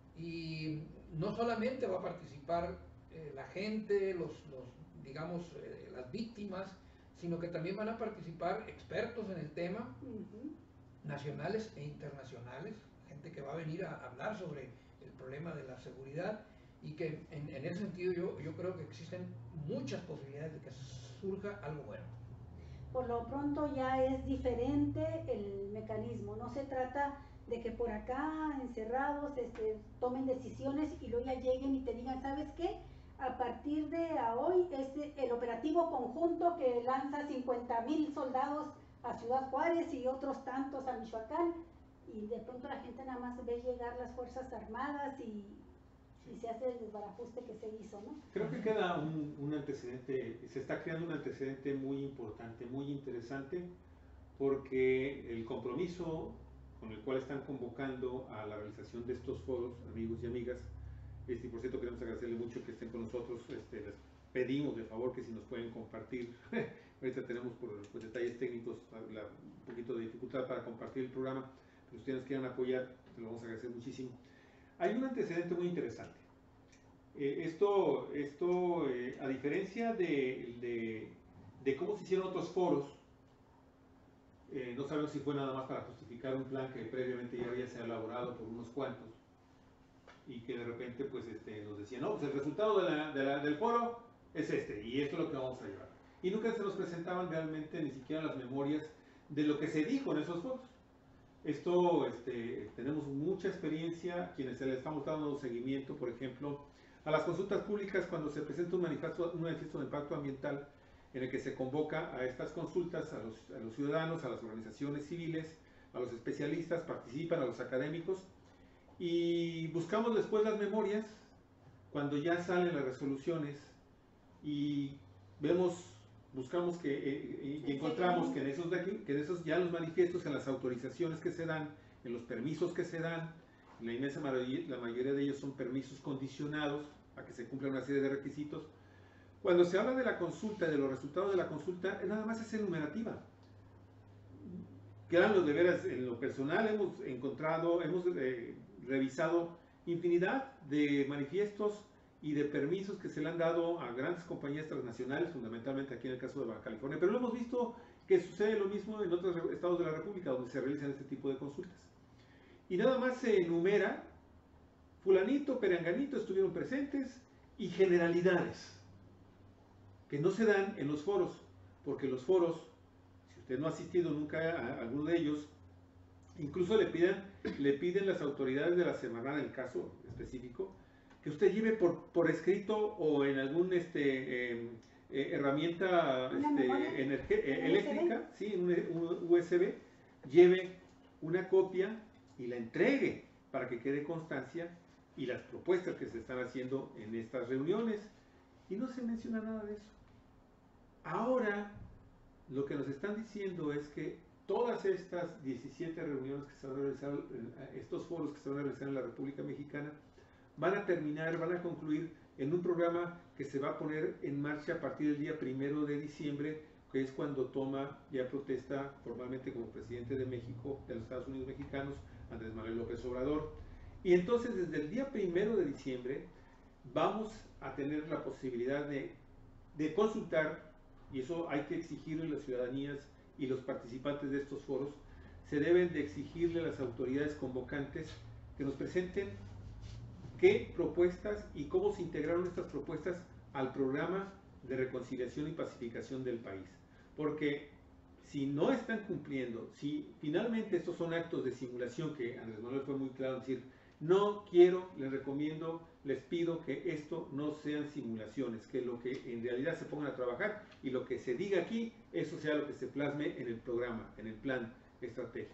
Y no solamente va a participar eh, la gente, los, los, digamos, eh, las víctimas, sino que también van a participar expertos en el tema, Ujú. nacionales e internacionales, gente que va a venir a hablar sobre el problema de la seguridad, y que en, en ese sentido yo, yo creo que existen muchas posibilidades de que surja algo bueno. Por lo pronto ya es diferente el mecanismo, no se trata de que por acá encerrados este, tomen decisiones y luego ya lleguen y te digan, ¿sabes qué? A partir de a hoy es el operativo conjunto que lanza cincuenta mil soldados a Ciudad Juárez y otros tantos a Michoacán, y de pronto la gente nada más ve llegar las Fuerzas Armadas y, y se hace el desbarajuste que se hizo, ¿no? Creo que queda un, un antecedente, se está creando un antecedente muy importante, muy interesante, porque el compromiso con el cual están convocando a la realización de estos foros, amigos y amigas, este, y por cierto queremos agradecerle mucho que estén con nosotros, este, les pedimos de favor que si nos pueden compartir, ahorita tenemos por pues, detalles técnicos la, un poquito de dificultad para compartir el programa, pero si ustedes nos quieran apoyar, te lo vamos a agradecer muchísimo. Hay un antecedente muy interesante. Eh, esto, esto eh, a diferencia de, de, de cómo se hicieron otros foros, eh, no sabemos si fue nada más para justificar un plan que previamente ya había sido elaborado por unos cuantos y que de repente pues este, nos decían, no, pues el resultado de la, de la, del foro es este y esto es lo que vamos a llevar. Y nunca se nos presentaban realmente ni siquiera las memorias de lo que se dijo en esos foros. Esto, este, tenemos mucha experiencia, quienes se les estamos dando seguimiento, por ejemplo, a las consultas públicas cuando se presenta un manifiesto, un manifiesto de impacto ambiental en el que se convoca a estas consultas a los, a los ciudadanos, a las organizaciones civiles, a los especialistas, participan a los académicos y buscamos después las memorias cuando ya salen las resoluciones y vemos, buscamos que eh, y encontramos que en esos de aquí, que en esos ya los manifiestos, en las autorizaciones que se dan, en los permisos que se dan, la inmensa mayoría, la mayoría de ellos son permisos condicionados a que se cumplan una serie de requisitos. Cuando se habla de la consulta, de los resultados de la consulta, nada más es enumerativa. Quedan de veras, en lo personal hemos encontrado, hemos eh, revisado infinidad de manifiestos y de permisos que se le han dado a grandes compañías transnacionales, fundamentalmente aquí en el caso de Baja California, pero lo hemos visto que sucede lo mismo en otros estados de la República donde se realizan este tipo de consultas. Y nada más se enumera, fulanito, peranganito estuvieron presentes y generalidades que no se dan en los foros, porque los foros, si usted no ha asistido nunca a alguno de ellos, incluso le piden, le piden las autoridades de la Semarnat, en el caso específico, que usted lleve por, por escrito o en algún este, eh, eh, herramienta este, energe, eh, eléctrica, sí, un, un U S B, lleve una copia y la entregue para que quede constancia y las propuestas que se están haciendo en estas reuniones. Y no se menciona nada de eso. Ahora, lo que nos están diciendo es que todas estas diecisiete reuniones que se van a realizar, estos foros que se van a realizar en la República Mexicana, van a terminar, van a concluir en un programa que se va a poner en marcha a partir del día primero de diciembre, que es cuando toma ya protesta formalmente como presidente de México, de los Estados Unidos mexicanos, Andrés Manuel López Obrador. Y entonces desde el día primero de diciembre vamos a tener la posibilidad de, de consultar, y eso hay que exigirle a las ciudadanías y los participantes de estos foros, se deben de exigirle a las autoridades convocantes que nos presenten qué propuestas y cómo se integraron estas propuestas al programa de reconciliación y pacificación del país. Porque si no están cumpliendo, si finalmente estos son actos de simulación, que Andrés Manuel fue muy claro en decir, no quiero, les recomiendo, les pido que esto no sean simulaciones, que lo que en realidad se pongan a trabajar y lo que se diga aquí, eso sea lo que se plasme en el programa, en el plan estratégico.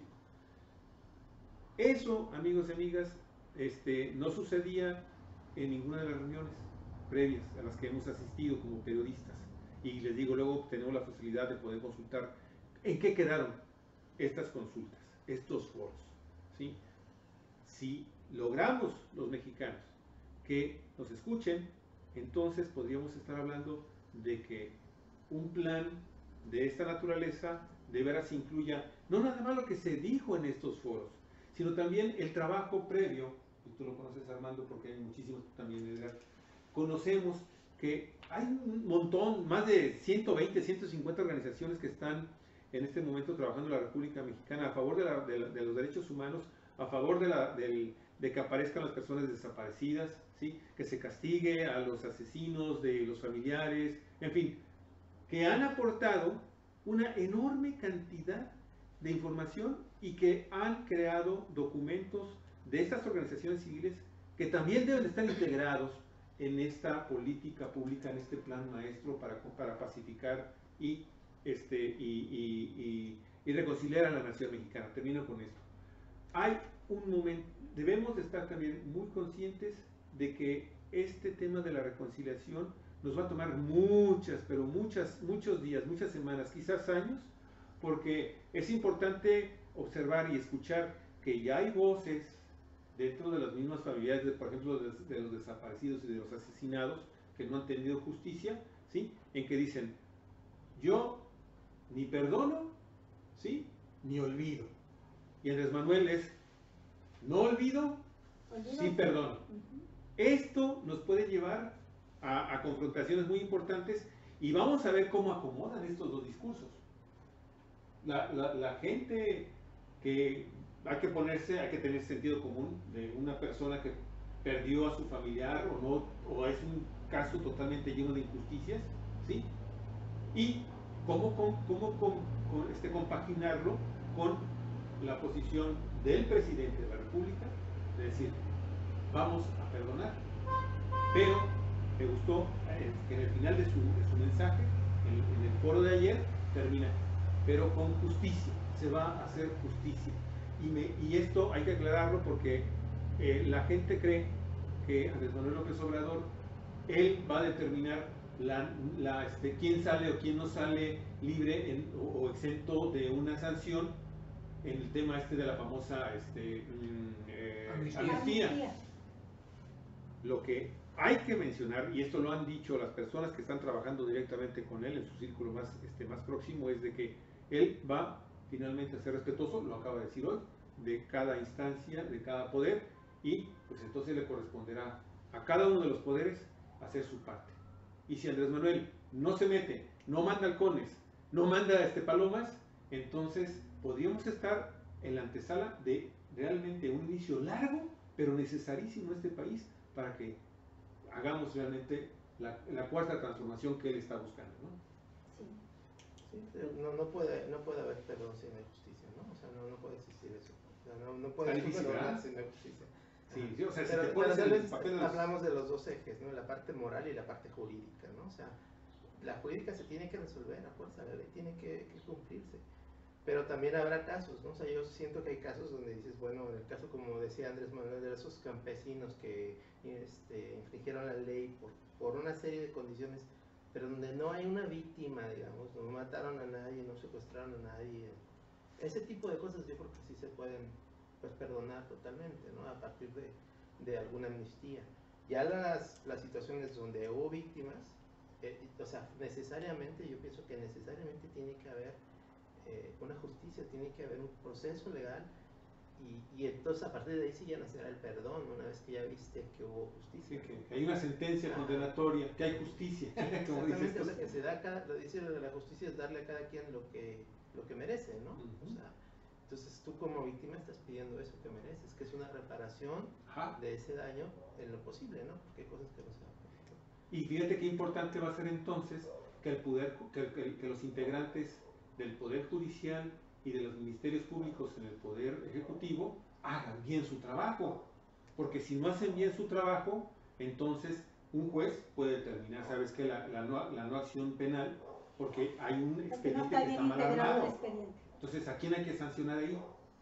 Eso, amigos y amigas, este, no sucedía en ninguna de las reuniones previas a las que hemos asistido como periodistas. Y les digo, luego tenemos la facilidad de poder consultar en qué quedaron estas consultas, estos foros, ¿sí? Si logramos los mexicanos que nos escuchen, entonces podríamos estar hablando de que un plan de esta naturaleza de veras incluya no nada más lo que se dijo en estos foros, sino también el trabajo previo, y tú lo conoces, Armando, porque hay muchísimos también, Edgar. Conocemos que hay un montón, más de ciento veinte, ciento cincuenta organizaciones que están en este momento trabajando en la República Mexicana a favor de, la, de, la, de los derechos humanos, a favor de, la, del, de que aparezcan las personas desaparecidas, ¿sí? Que se castigue a los asesinos, de los familiares, en fin, que han aportado una enorme cantidad de información y que han creado documentos de estas organizaciones civiles que también deben estar integrados en esta política pública, en este plan maestro para, para pacificar y, este, y, y, y, y reconciliar a la nación mexicana. Termino con esto. Hay un momento, debemos de estar también muy conscientes de que este tema de la reconciliación nos va a tomar muchas, pero muchas, muchos días, muchas semanas, quizás años, porque es importante observar y escuchar que ya hay voces dentro de las mismas familiares, de, por ejemplo, de, de los desaparecidos y de los asesinados que no han tenido justicia, ¿sí? En que dicen, yo ni perdono, ¿sí? Ni olvido. Y Andrés Manuel es, no olvido, olvido. Sí perdono. Uh-huh. Esto nos puede llevar a, a confrontaciones muy importantes y vamos a ver cómo acomodan estos dos discursos. La, la, la gente que hay que ponerse, hay que tener sentido común de una persona que perdió a su familiar o no, o es un caso totalmente lleno de injusticias, ¿sí? Y cómo, cómo, cómo, cómo este, compaginarlo con la posición del presidente de la República, de decir, vamos a perdonar, pero me gustó eh, que en el final de su, de su mensaje, en, en el foro de ayer, termina, pero con justicia, se va a hacer justicia. Y, me, y esto hay que aclararlo porque eh, la gente cree que Andrés Manuel López Obrador, él va a determinar la, la, este, quién sale o quién no sale libre en, o, o exento de una sanción en el tema este de la famosa este, eh, amnistía. amnistía. Lo que hay que mencionar, y esto lo han dicho las personas que están trabajando directamente con él en su círculo más, este, más próximo, es de que él va finalmente a ser respetuoso, lo acaba de decir hoy, de cada instancia, de cada poder, y pues entonces le corresponderá a cada uno de los poderes hacer su parte. Y si Andrés Manuel no se mete, no manda halcones, no manda este, palomas, entonces podríamos estar en la antesala de realmente un inicio largo, pero necesarísimo en este país para que hagamos realmente la, la cuarta transformación que él está buscando, ¿no? Sí, no, no, puede, no puede haber perdón sin la justicia, ¿no? O sea, no, no puede existir eso. O sea, no, no puede haber perdón sin la justicia. Sí, sí, o sea, pero, si te pones pero el papel de los... hablamos de los dos ejes, ¿no? La parte moral y la parte jurídica, ¿no? O sea, la jurídica se tiene que resolver a fuerza, la ley tiene que, que cumplirse. Pero también habrá casos, ¿no? O sea, yo siento que hay casos donde dices, bueno, en el caso, como decía Andrés Manuel, de esos campesinos que este, infringieron la ley por, por una serie de condiciones, pero donde no hay una víctima, digamos, no mataron a nadie, no secuestraron a nadie. Ese tipo de cosas yo creo que sí se pueden, pues, perdonar totalmente, ¿no? A partir de, de alguna amnistía. Ya las, las situaciones donde hubo víctimas, eh, o sea, necesariamente, yo pienso que necesariamente tiene que haber eh, una justicia, tiene que haber un proceso legal, y, y entonces a partir de ahí sí ya nacerá el perdón, una vez que ya viste que hubo justicia. Sí, que hay una sentencia condenatoria, que hay justicia. Como exactamente, o sea, que se da cada, lo dice la justicia es darle a cada quien lo que, lo que merece, ¿no? Uh-huh. O sea, Entonces tú como víctima estás pidiendo eso que mereces, que es una reparación Ajá. de ese daño en lo posible, ¿no? Porque hay cosas que no se dan. Y fíjate qué importante va a ser entonces que, el poder, que, que, que los integrantes del Poder Judicial y de los ministerios públicos en el Poder Ejecutivo hagan bien su trabajo. Porque si no hacen bien su trabajo, entonces un juez puede determinar, ¿sabes qué? La, la, no, la no acción penal, porque hay un expediente no que está mal integrado el armado. expediente. Entonces, ¿a quién hay que sancionar ahí?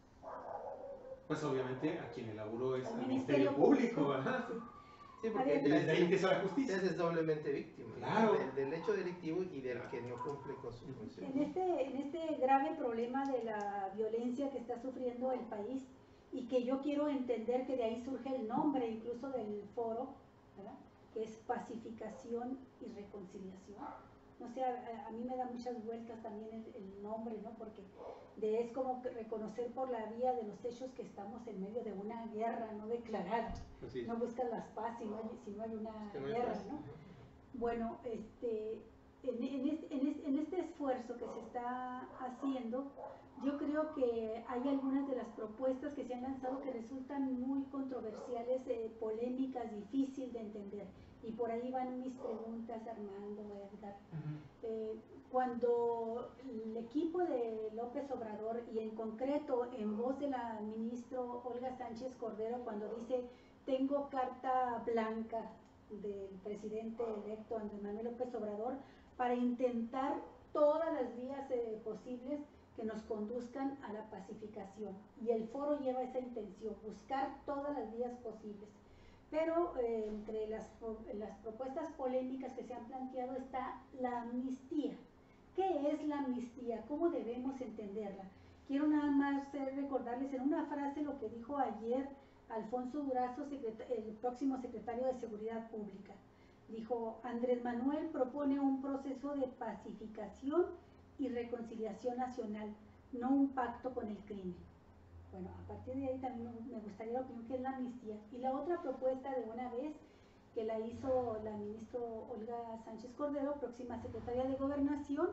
Pues obviamente a quien elaboró es El al Ministerio Ministerio Público, Público, ¿verdad? sí. Sí, A porque ver, Y desde ahí te empieza la justicia. haces doblemente víctima, ¿no? Claro. Del, del hecho delictivo y del que no cumple con su función. En este, en este grave problema de la violencia que está sufriendo el país y que yo quiero entender que de ahí surge el nombre incluso del foro, ¿verdad? Que es pacificación y reconciliación. No sé, a, a mí me da muchas vueltas también el, el nombre, ¿no? Porque de, es como que reconocer por la vía de los hechos que estamos en medio de una guerra no declarada. Así es. No buscan las paz si no hay, si no hay una Que no hay guerra, paz. ¿no? Bueno, este, en, en, este, en, este, en este esfuerzo que se está haciendo, yo creo que hay algunas de las propuestas que se han lanzado que resultan muy controversiales, eh, polémicas, difícil de entender. Y por ahí van mis preguntas, Armando, Edgar. Ujú. Eh, cuando el equipo de López Obrador, y en concreto en voz de la ministra Olga Sánchez Cordero, cuando dice, tengo carta blanca del presidente electo Andrés Manuel López Obrador para intentar todas las vías eh, posibles que nos conduzcan a la pacificación, y el foro lleva esa intención, buscar todas las vías posibles. Pero eh, entre las, las propuestas polémicas que se han planteado está la amnistía. ¿Qué es la amnistía? ¿Cómo debemos entenderla? Quiero nada más eh, recordarles en una frase lo que dijo ayer Alfonso Durazo, el próximo secretario de Seguridad Pública. Dijo, Andrés Manuel propone un proceso de pacificación y reconciliación nacional, no un pacto con el crimen. Bueno, a partir de ahí también me gustaría la opinión que es la amnistía. Y la otra propuesta de una vez que la hizo la ministra Olga Sánchez Cordero, próxima secretaria de Gobernación,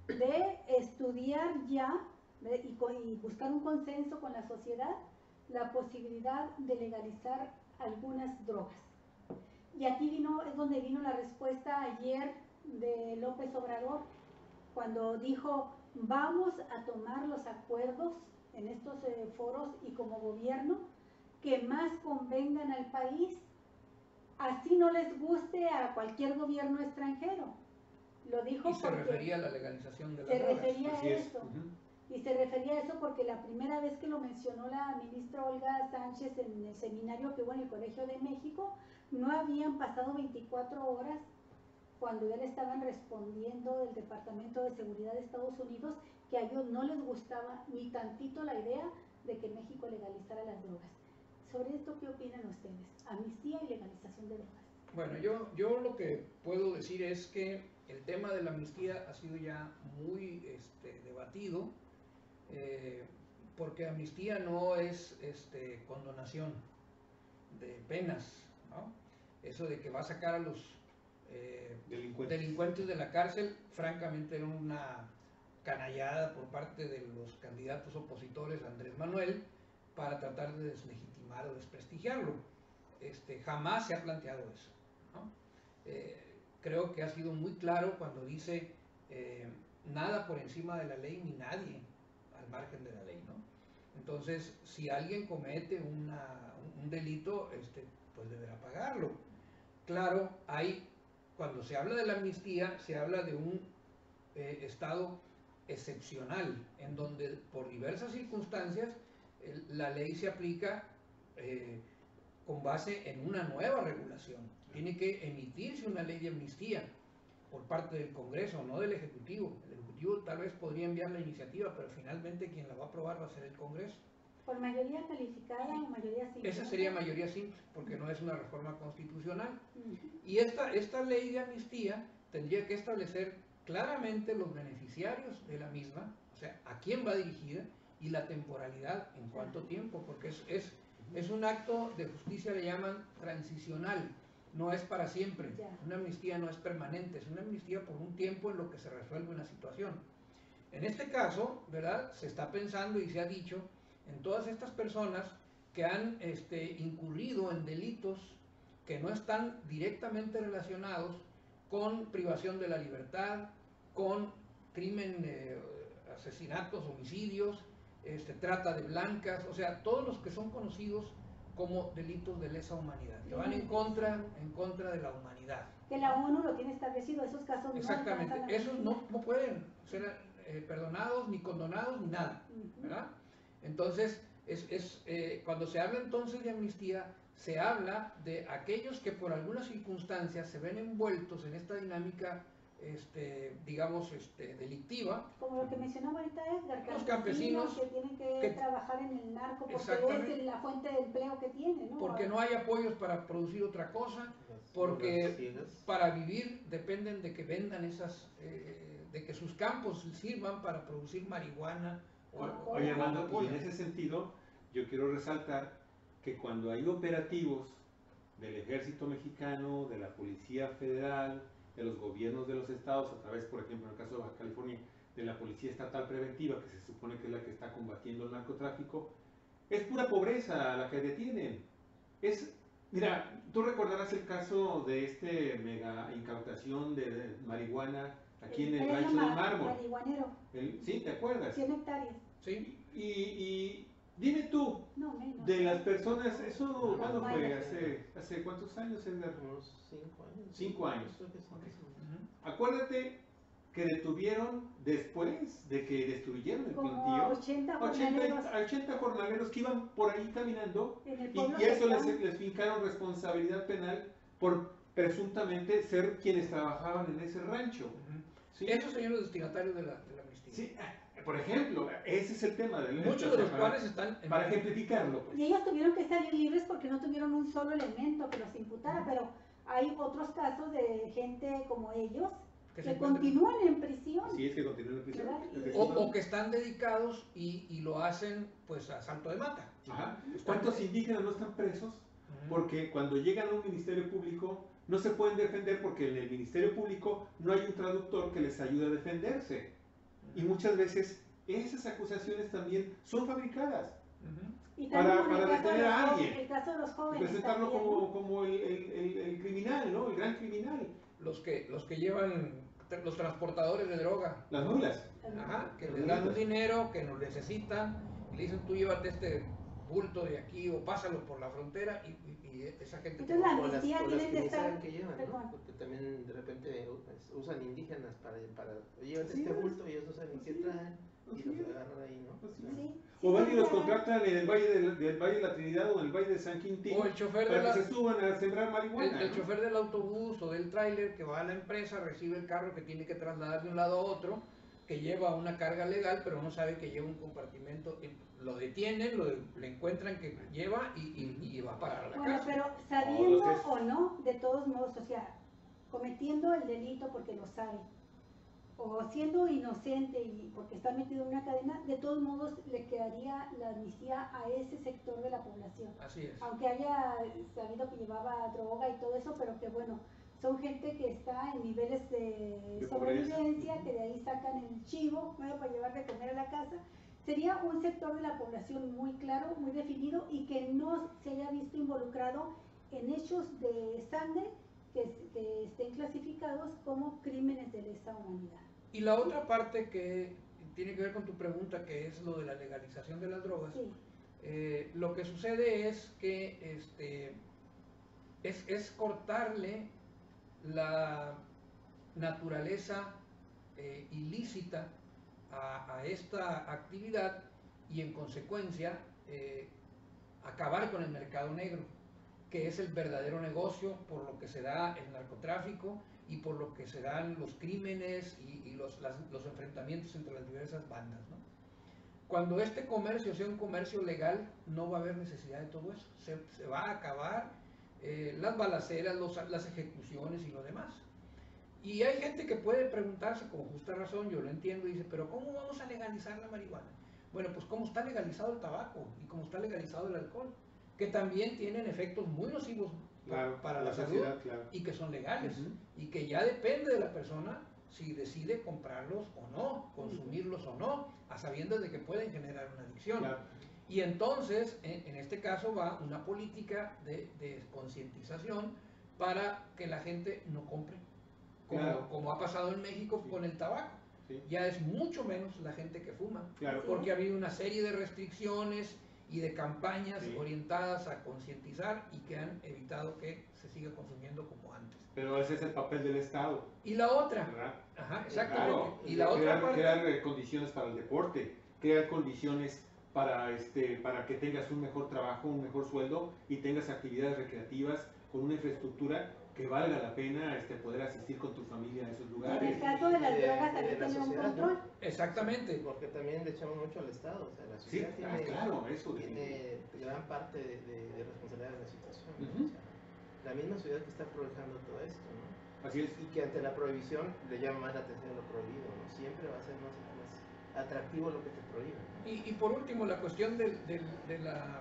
de estudiar ya de, y, y buscar un consenso con la sociedad la posibilidad de legalizar algunas drogas. Y aquí vino, es donde vino la respuesta ayer de López Obrador, cuando dijo, vamos a tomar los acuerdos en estos eh, foros y como gobierno que más convengan al país, así no les guste a cualquier gobierno extranjero. Lo dijo y se porque refería a la legalización de se las drogas. refería a Así es. eso. Uh-huh. Y se refería a eso porque la primera vez que lo mencionó la ministra Olga Sánchez en el seminario que hubo en el Colegio de México, no habían pasado veinticuatro horas cuando ya le estaban respondiendo del Departamento de Seguridad de Estados Unidos que a ellos no les gustaba ni tantito la idea de que México legalizara las drogas. Sobre esto, ¿qué opinan ustedes? Amnistía y legalización de drogas. Bueno, yo, yo lo que puedo decir es que el tema de la amnistía ha sido ya muy este, debatido, eh, porque amnistía no es este, condonación de penas, ¿no? Eso de que va a sacar a los eh, Delincuentes. delincuentes de la cárcel, francamente era una canallada por parte de los candidatos opositores a Andrés Manuel para tratar de deslegitimar o desprestigiarlo. Este, jamás se ha planteado eso, ¿no? Eh, creo que ha sido muy claro cuando dice eh, nada por encima de la ley ni nadie al margen de la ley, ¿no? Entonces, si alguien comete una, un delito, este, pues deberá pagarlo. Claro, hay, cuando se habla de la amnistía, se habla de un eh, estado excepcional, en donde por diversas circunstancias el, la ley se aplica eh, con base en una nueva regulación. Tiene que emitirse una ley de amnistía por parte del Congreso, no del Ejecutivo. El Ejecutivo tal vez podría enviar la iniciativa, pero finalmente quien la va a aprobar va a ser el Congreso. ¿Por mayoría calificada o mayoría simple? Esa sería mayoría simple, porque no es una reforma constitucional. Uh-huh. Y esta, esta ley de amnistía tendría que establecer claramente los beneficiarios de la misma, o sea, a quién va dirigida y la temporalidad, en cuánto tiempo, porque es, es, es un acto de justicia, le llaman transicional, no es para siempre. Ya. Una amnistía no es permanente, es una amnistía por un tiempo en lo que se resuelve una situación. En este caso, ¿verdad? Se está pensando y se ha dicho en todas estas personas que han este, incurrido en delitos que no están directamente relacionados con privación de la libertad, con crimen, eh, asesinatos, homicidios, este, trata de blancas, o sea, todos los que son conocidos como delitos de lesa humanidad, que van en contra, en contra de la humanidad. Que la ONU lo tiene establecido, esos casos Exactamente, no esos no, no pueden ser eh, perdonados, ni condonados, ni nada, Uh-huh. ¿verdad? Entonces, es, es, eh, cuando se habla entonces de amnistía, se habla de aquellos que por alguna circunstancia se ven envueltos en esta dinámica, este, digamos, este, delictiva. Como lo que mencionaba ahorita Edgar, Los campesinos que tienen que, que, trabajar en el narco porque es la fuente de empleo que tiene, ¿no? Porque no hay apoyos para producir otra cosa, porque para vivir dependen de que vendan esas, eh, de que sus campos sirvan para producir marihuana. O, Oye, Armando, y en ese sentido, yo quiero resaltar que cuando hay operativos del ejército mexicano, de la Policía Federal, de los gobiernos de los estados, a través, por ejemplo, en el caso de Baja California, de la Policía Estatal Preventiva, que se supone que es la que está combatiendo el narcotráfico, es pura pobreza la que detienen. Es, mira, tú recordarás el caso de este mega incautación de marihuana aquí en el rancho del Mármol. Marihuanero. El, ¿Sí? ¿Te acuerdas? cien hectáreas. Sí. Y, y dime tú, no, menos, de las personas, eso no, ¿cuándo no, fue? no, ¿Hace, ¿Hace cuántos años, Edgar? Unos cinco años. Cinco años. Creo que sí. Okay. Uh-huh. Acuérdate que detuvieron después de que destruyeron el como plantío ochenta jornaleros, ochenta jornaleros que iban por ahí caminando y, y eso les, les fincaron responsabilidad penal por presuntamente ser quienes trabajaban en ese rancho. Uh-huh. ¿Sí? Esos señores destinatarios de la, de la amnistía. Sí, por ejemplo, ese es el tema del muchos de los cuales están en para ejemplificarlo. Pues. Y ellos tuvieron que salir libres porque no tuvieron un solo elemento que los imputara, uh-huh. Pero hay otros casos de gente como ellos que, que continúan en prisión. Sí, es que continúan en prisión. O, o que están dedicados y, y lo hacen pues a salto de mata. Ajá. ¿Cuántos indígenas no están presos? Uh-huh. Porque cuando llegan a un ministerio público no se pueden defender porque en el ministerio público no hay un traductor que les ayude a defenderse. Uh-huh. Y muchas veces esas acusaciones también son fabricadas. Uh-huh. Y para, para detener a alguien. El caso de los jóvenes. Y presentarlo también, como, ¿no? como el, el, el, el criminal, ¿no? El gran criminal. Los que, los que llevan los transportadores de droga. Las mulas. Ajá, que les dan un dinero, que lo necesitan, y le dicen tú llévate este bulto de aquí o pásalo por la frontera y, y, y esa gente... Entonces la amnistía tiene que estar... que llevan, ¿no? Porque también de repente usan indígenas para, para llévate este bulto y ellos no saben qué traen y los agarran ahí, ¿no? Sí. Sí. O van y los contratan en el Valle de, del Valle de la Trinidad o en el Valle de San Quintín o el chofer para de la, que se suban a sembrar marihuana. El, el ¿no? chofer del autobús o del tráiler que va a la empresa, recibe el carro que tiene que trasladar de un lado a otro, que lleva una carga legal, pero no sabe que lleva un compartimento. Lo detienen, lo, le encuentran que lleva y, y, y va a parar a la bueno, casa. pero sabiendo o no, de todos modos, o sea, cometiendo el delito porque lo sabe, o siendo inocente y porque está metido en una cadena, de todos modos le quedaría la amnistía a ese sector de la población. Así es. Aunque haya sabido que llevaba droga y todo eso, pero que bueno, son gente que está en niveles de, de sobrevivencia, que de ahí sacan el chivo, bueno, para llevar de comer a la casa. Sería un sector de la población muy claro, muy definido y que no se haya visto involucrado en hechos de sangre que, que estén clasificados como crímenes de lesa humanidad. Y la otra parte que tiene que ver con tu pregunta, que es lo de la legalización de las drogas, sí. eh, lo que sucede es que este, es, es cortarle la naturaleza eh, ilícita a, a esta actividad y en consecuencia eh, acabar con el mercado negro, que es el verdadero negocio por lo que se da el narcotráfico y por lo que se dan los crímenes y, y los, las, los enfrentamientos entre las diversas bandas, ¿no? Cuando este comercio sea un comercio legal, no va a haber necesidad de todo eso, se, se va a acabar eh, las balaceras, los, las ejecuciones y lo demás. Y hay gente que puede preguntarse con justa razón, yo lo entiendo, y dice, pero ¿cómo vamos a legalizar la marihuana? Bueno, pues como está legalizado el tabaco y como está legalizado el alcohol, que también tienen efectos muy nocivos claro, para la, la sociedad, salud, claro. y que son legales, uh-huh. y que ya depende de la persona si decide comprarlos o no, consumirlos o no, a sabiendas de que pueden generar una adicción. Claro. Y entonces, en, en este caso va una política de, de concientización para que la gente no compre, como, Claro. como ha pasado en México Sí. con el tabaco. Sí. Ya es mucho menos la gente que fuma, Claro. porque ha habido una serie de restricciones y de campañas Sí. orientadas a concientizar y que han evitado que se siga consumiendo como antes. Pero ese es el papel del Estado, Y la otra, ¿verdad? ajá, exactamente, Claro, y la otra crear, parte, crear eh, condiciones para el deporte, crear condiciones para, este, para que tengas un mejor trabajo, un mejor sueldo y tengas actividades recreativas con una infraestructura que valga la pena este, poder asistir con tu familia a esos Y en lugares. el caso de las Y de- drogas y de también la tener un sociedad, ¿no? control. exactamente, Porque también le echamos mucho al Estado, o sea, la Sí, sociedad ah, tiene, claro, eso. tiene gran parte de, de- de responsabilidad de la situación, ¿no? Ujú. O sea, la misma ciudad que está aprovechando todo esto, ¿no? Así es. Y que ante la prohibición le llama más la atención lo prohibido, ¿no? Siempre va a ser más, más atractivo lo que te prohíben, ¿no? y, y por último la cuestión del- del- de, la,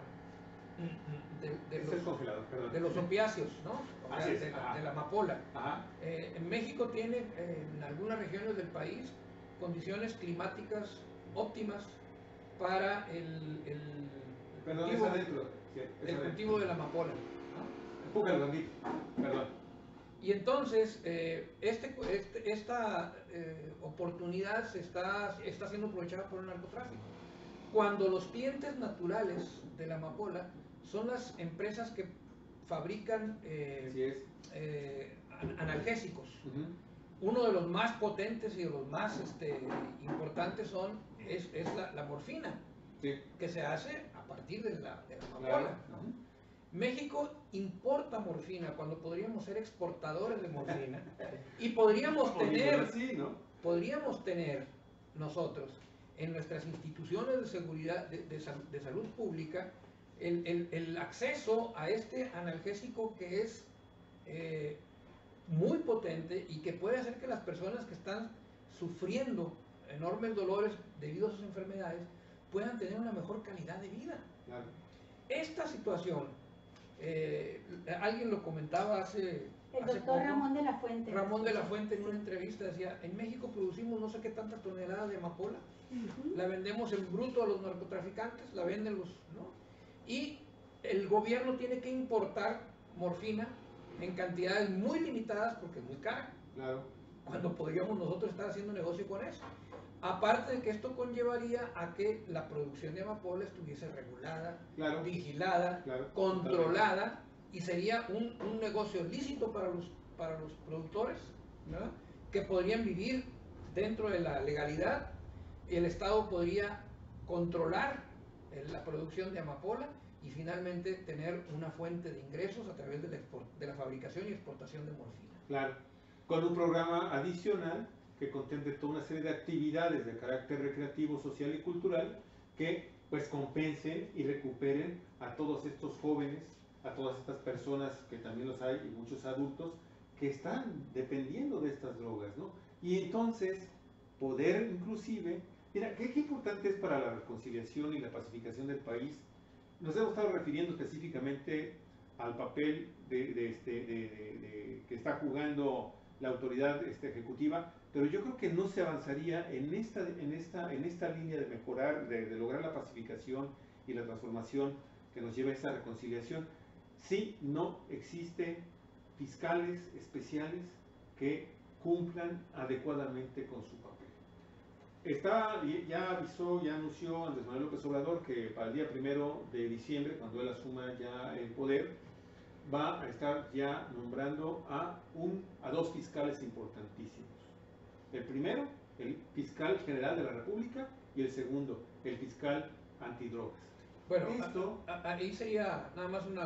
de, de Es el los, congelador, perdón. de los opiáceos, ¿no? O sea, Así es, de, la, ajá. de la amapola. Ajá. Eh, en México tiene, eh, en algunas regiones del país, condiciones climáticas óptimas para el, el Perdón, es cultivo, adentro. Sí, es el adentro. cultivo de la amapola, ¿no? Empújalo, David. Perdón. Y entonces, eh, este, este- esta eh, oportunidad se está, está siendo aprovechada por el narcotráfico. Cuando los clientes naturales de la amapola son las empresas que fabrican eh, Así es. eh, an- analgésicos. Ujú. Uno de los más potentes y de los más este, importantes son, es, es la, la morfina, Sí. que se hace a partir de la, de la Claro. amapola. Ujú. México importa morfina cuando podríamos ser exportadores de morfina y podríamos tener, Así, ¿no? podríamos tener nosotros en nuestras instituciones de seguridad de, de sal- de salud pública el, el- el acceso a este analgésico que es eh, muy potente y que puede hacer que las personas que están sufriendo enormes dolores debido a sus enfermedades puedan tener una mejor calidad de vida. Claro. Esta situación, eh, alguien lo comentaba hace, El hace doctor poco, Ramón de la Fuente. Ramón de la Fuente en una entrevista decía, en México producimos no sé qué tantas toneladas de amapola, Ujú. la vendemos en bruto a los narcotraficantes, la venden los, ¿no? Y el gobierno tiene que importar morfina en cantidades muy limitadas porque es muy cara, Claro. cuando podríamos nosotros estar haciendo negocio con eso. Aparte de que esto conllevaría a que la producción de amapola estuviese regulada, Claro. vigilada, Claro. controlada, y sería un, un negocio lícito para los, para los productores, ¿verdad? Que podrían vivir dentro de la legalidad, y el Estado podría controlar eh, la producción de amapola y finalmente tener una fuente de ingresos a través de la, export- de la fabricación y exportación de morfina. Claro. Con un programa adicional que contemple toda una serie de actividades de carácter recreativo, social y cultural que pues compensen y recuperen a todos estos jóvenes, a todas estas personas que también los hay y muchos adultos que están dependiendo de estas drogas, ¿no? Y entonces poder inclusive, mira, qué, qué importante es para la reconciliación y la pacificación del país. Nos hemos estado refiriendo específicamente al papel de, de este, de, de, de, que está jugando la autoridad este, ejecutiva, pero yo creo que no se avanzaría en esta, en esta, en esta línea de mejorar, de, de lograr la pacificación y la transformación que nos lleva a esa reconciliación, si no existen fiscales especiales que cumplan adecuadamente con su papel. Está, ya avisó, ya anunció Andrés Manuel López Obrador que para el día primero de diciembre, cuando él asuma ya el poder, va a estar ya nombrando a, un, a dos fiscales importantísimos. El primero, el fiscal general de la República, y el segundo, el fiscal antidrogas. Bueno, Esto, a- a- ahí sería nada más una,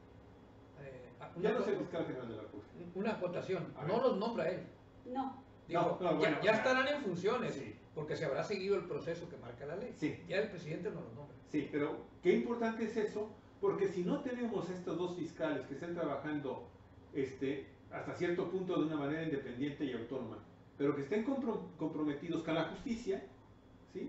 eh, una, ya no es el co- fiscal general de la República. una acotación, A no ver. los nombra él. No, Digo, No, no, ya, bueno, ya o sea, estarán en funciones, sí. porque se habrá seguido el proceso que marca la ley. Sí. Ya el presidente no los nombra. Sí, pero qué importante es eso, porque si no tenemos estos dos fiscales que estén trabajando este, hasta cierto punto de una manera independiente y autónoma, pero que estén compro comprometidos con la justicia, ¿sí?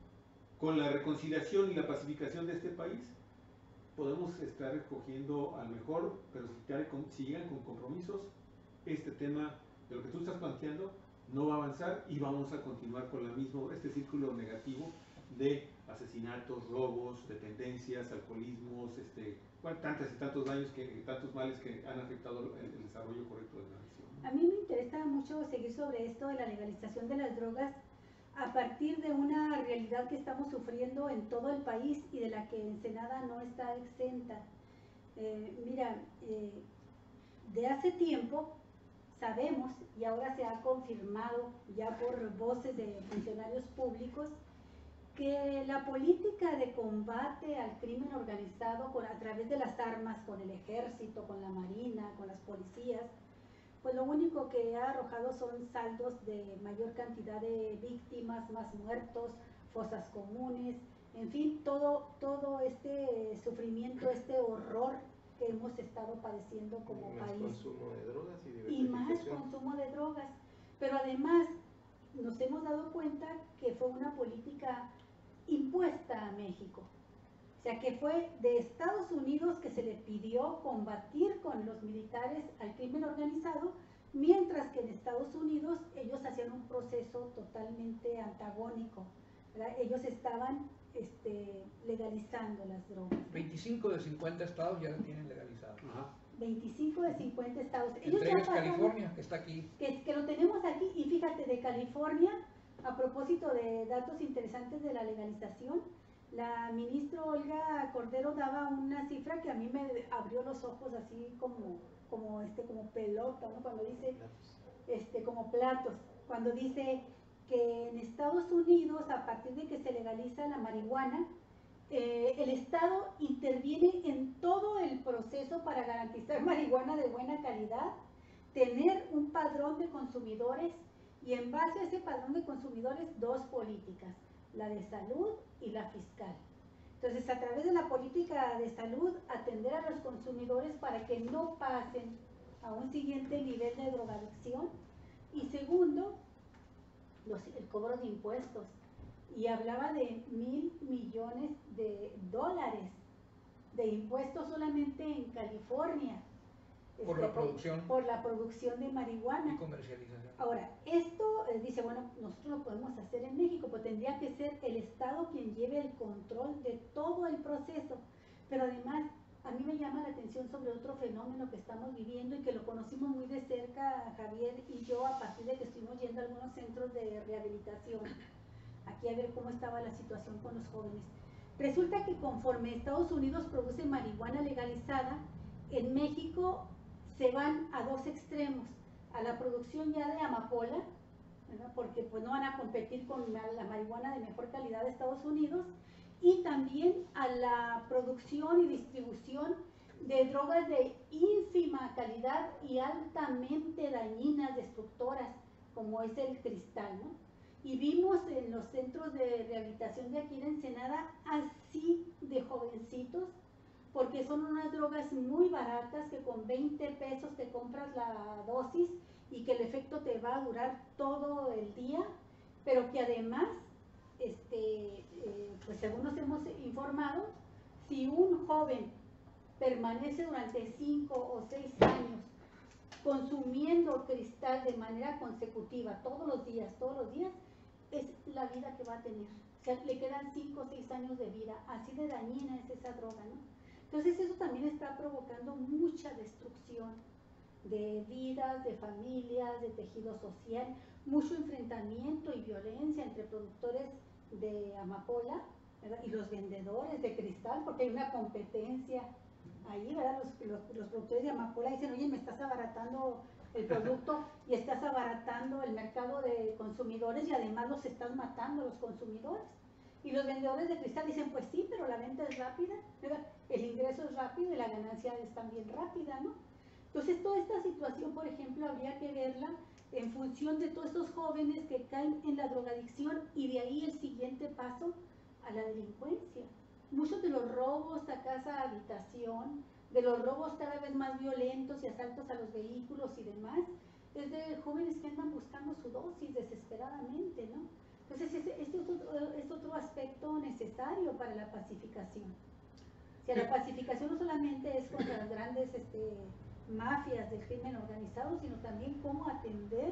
Con la reconciliación y la pacificación de este país, podemos estar recogiendo al mejor, pero si, te- si llegan con compromisos, este tema de lo que tú estás planteando no va a avanzar y vamos a continuar con la mismo, este círculo negativo de asesinatos, robos, dependencias, alcoholismos, este, bueno, tantos y tantos daños, que, tantos males que han afectado el, el desarrollo correcto de la nación. A mí me interesa mucho seguir sobre esto de la legalización de las drogas a partir de una realidad que estamos sufriendo en todo el país y de la que Ensenada no está exenta. Eh, mira, eh, de hace tiempo sabemos, y ahora se ha confirmado ya por voces de funcionarios públicos, que la política de combate al crimen organizado con, a través de las armas, con el ejército, con la marina, con las policías, pues lo único que ha arrojado son saldos de mayor cantidad de víctimas, más muertos, fosas comunes, en fin, todo, todo este sufrimiento, este horror que hemos estado padeciendo como más país. Consumo de drogas y, y más consumo de drogas. Pero además nos hemos dado cuenta que fue una política impuesta a México. O sea, que fue de Estados Unidos que se le pidió combatir con los militares al crimen organizado, mientras que en Estados Unidos ellos hacían un proceso totalmente antagónico, ¿verdad? Ellos estaban este, legalizando las drogas. veinticinco de cincuenta estados ya la tienen legalizada. Ajá. veinticinco de cincuenta estados. Ellos Entre ya ellos pasaron, California, que está aquí. Que, que lo tenemos aquí, y fíjate, de California, a propósito de datos interesantes de la legalización, la ministra Olga Cordero daba una cifra que a mí me abrió los ojos así como, como, este, como pelota, ¿no? Cuando dice, este, como platos, cuando dice que en Estados Unidos, a partir de que se legaliza la marihuana, eh, el Estado interviene en todo el proceso para garantizar marihuana de buena calidad, tener un padrón de consumidores y en base a ese padrón de consumidores dos políticas, la de salud y la fiscal. Entonces, a través de la política de salud, atender a los consumidores para que no pasen a un siguiente nivel de drogadicción. Y segundo, los, el cobro de impuestos. Y hablaba de mil millones de dólares de impuestos solamente en California. Por este, la producción. Por, por la producción de marihuana. Y comercialización. Ahora, esto eh, dice, bueno, nosotros lo podemos hacer en México, pues tendría que ser el Estado quien lleve el control de todo el proceso. Pero además, a mí me llama la atención sobre otro fenómeno que estamos viviendo y que lo conocimos muy de cerca, Javier y yo, a partir de que estuvimos yendo a algunos centros de rehabilitación, aquí a ver cómo estaba la situación con los jóvenes. Resulta que conforme Estados Unidos produce marihuana legalizada, en México se van a dos extremos, a la producción ya de amapola, ¿verdad? Porque pues no van a competir con la, la marihuana de mejor calidad de Estados Unidos, y también a la producción y distribución de drogas de ínfima calidad y altamente dañinas, destructoras, como es el cristal, ¿no? Y vimos en los centros de rehabilitación de aquí de Ensenada así de jovencitos, porque son unas drogas muy baratas que con veinte pesos te compras la dosis y que el efecto te va a durar todo el día, pero que además, este, eh, pues según nos hemos informado, si un joven permanece durante cinco o seis años consumiendo cristal de manera consecutiva, todos los días, todos los días, es la vida que va a tener. O sea, le quedan cinco o seis años de vida, así de dañina es esa droga, ¿no? Entonces eso también está provocando mucha destrucción de vidas, de familias, de tejido social, mucho enfrentamiento y violencia entre productores de amapola, ¿verdad? Y los vendedores de cristal, porque hay una competencia ahí, ¿verdad? Los, los, los productores de amapola dicen, oye, me estás abaratando el producto y estás abaratando el mercado de consumidores y además los estás matando a los consumidores. Y los vendedores de cristal dicen, pues sí, pero la venta es rápida, ¿verdad? El ingreso es rápido y la ganancia es también rápida, ¿no? Entonces, toda esta situación, por ejemplo, habría que verla en función de todos estos jóvenes que caen en la drogadicción y de ahí el siguiente paso a la delincuencia. Muchos de los robos a casa, habitación, de los robos cada vez más violentos y asaltos a los vehículos y demás, es de jóvenes que andan buscando su dosis desesperadamente, ¿no? Entonces, este es otro, es otro aspecto necesario para la pacificación. O sea, la pacificación no solamente es contra las grandes este, mafias del crimen organizado, sino también cómo atender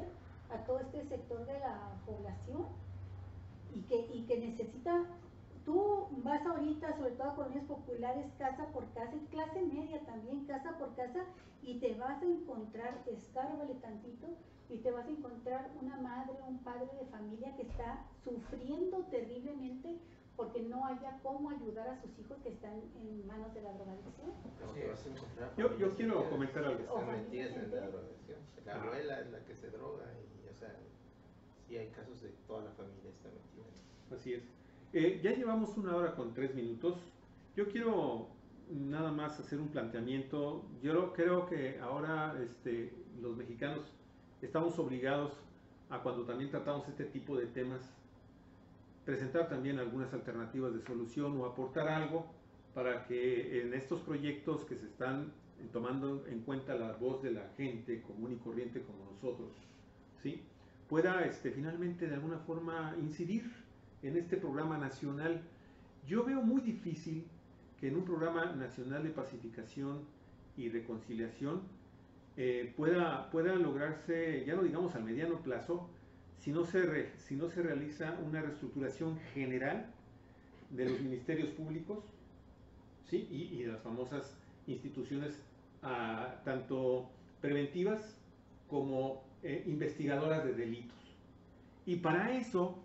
a todo este sector de la población y que, y que necesita, tú vas ahorita, sobre todo a colonias populares, casa por casa, y clase media también, casa por casa, y te vas a encontrar, escárbale tantito, y te vas a encontrar una madre, un padre de familia que está sufriendo terriblemente porque no haya cómo ayudar a sus hijos que están en manos de la drogadicción. Así es. Yo, yo quiero comentar algo. Están metidas en la drogadicción. La abuela es la que se droga y, o sea, sí hay casos de toda la familia está metida. Así es. Eh, ya llevamos una hora con tres minutos. Yo quiero nada más hacer un planteamiento. Yo creo que ahora este, los mexicanos estamos obligados a, cuando también tratamos este tipo de temas, presentar también algunas alternativas de solución o aportar algo para que en estos proyectos que se están tomando en cuenta la voz de la gente común y corriente como nosotros, ¿sí?, pueda este, finalmente de alguna forma incidir en este programa nacional. Yo veo muy difícil que en un programa nacional de pacificación y reconciliación eh, pueda, pueda lograrse, ya no digamos al mediano plazo, si no se, re, si no se realiza una reestructuración general de los ministerios públicos, ¿sí?, y, y de las famosas instituciones ah, tanto preventivas como eh, investigadoras de delitos. Y para eso,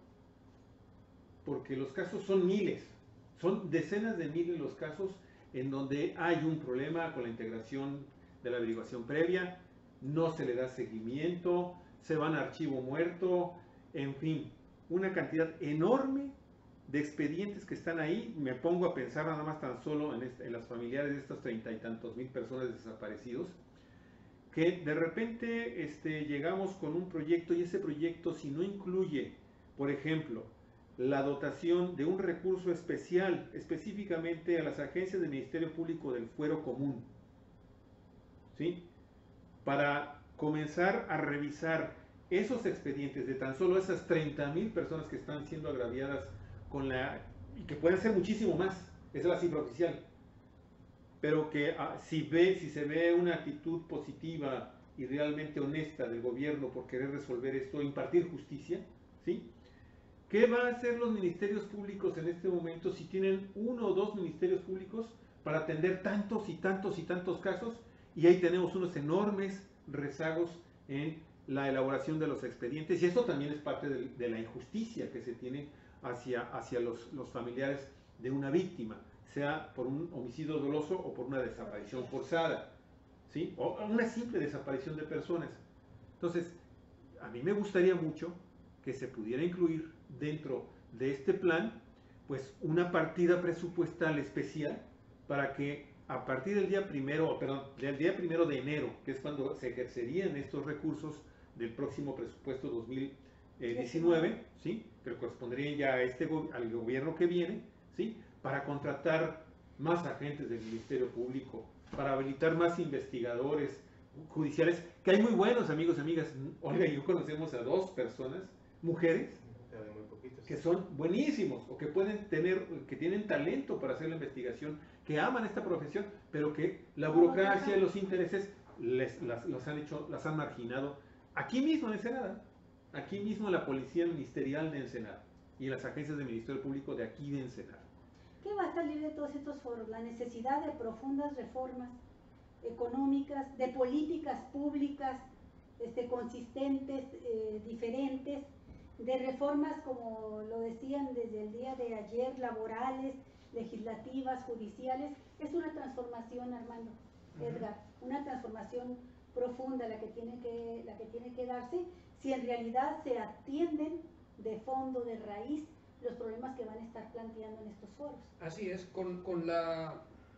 porque los casos son miles, son decenas de miles los casos en donde hay un problema con la integración de la averiguación previa, no se le da seguimiento, se van a archivo muerto, en fin, una cantidad enorme de expedientes que están ahí. Me pongo a pensar nada más tan solo en, este, en las familiares de estas treinta y tantos mil personas desaparecidos, que de repente este, llegamos con un proyecto y ese proyecto, si no incluye, por ejemplo, la dotación de un recurso especial específicamente a las agencias del Ministerio Público del Fuero Común, ¿sí?, para comenzar a revisar esos expedientes de tan solo esas treinta mil personas que están siendo agraviadas con la, y que pueden ser muchísimo más, esa es la cifra oficial, pero que ah, si, ve, si se ve una actitud positiva y realmente honesta del gobierno por querer resolver esto, impartir justicia, ¿sí?, ¿qué van a hacer los ministerios públicos en este momento si tienen uno o dos ministerios públicos para atender tantos y tantos y tantos casos? Y ahí tenemos unos enormes rezagos en la elaboración de los expedientes, y esto también es parte de, de la injusticia que se tiene hacia, hacia los, los familiares de una víctima, sea por un homicidio doloso o por una desaparición forzada, ¿sí?, o una simple desaparición de personas. Entonces, a mí me gustaría mucho que se pudiera incluir dentro de este plan, pues, una partida presupuestal especial para que a partir del día primero, perdón, del día primero de enero, que es cuando se ejercerían estos recursos del próximo presupuesto dos mil diecinueve, ¿sí?, que corresponderían ya a este, al gobierno que viene, ¿sí?, para contratar más agentes del Ministerio Público, para habilitar más investigadores judiciales, que hay muy buenos, amigos y amigas. Olga y yo conocemos a dos personas, mujeres, que son buenísimos, o que pueden tener, que tienen talento para hacer la investigación, que aman esta profesión, pero que la burocracia y los intereses les, las, las han hecho, las han marginado. Aquí mismo en Ensenada, aquí mismo en la Policía Ministerial de Ensenada y en las agencias del Ministerio Público de aquí de Ensenada. ¿Qué va a salir de todos estos foros? La necesidad de profundas reformas económicas, de políticas públicas este, consistentes, eh, diferentes, de reformas, como lo decían desde el día de ayer, laborales, legislativas, judiciales. Es una transformación, Armando, uh-huh. Edgar, una transformación profunda la que tiene que, la que tiene que darse, si en realidad se atienden de fondo, de raíz, los problemas que van a estar planteando en estos foros. Así es, con, con la,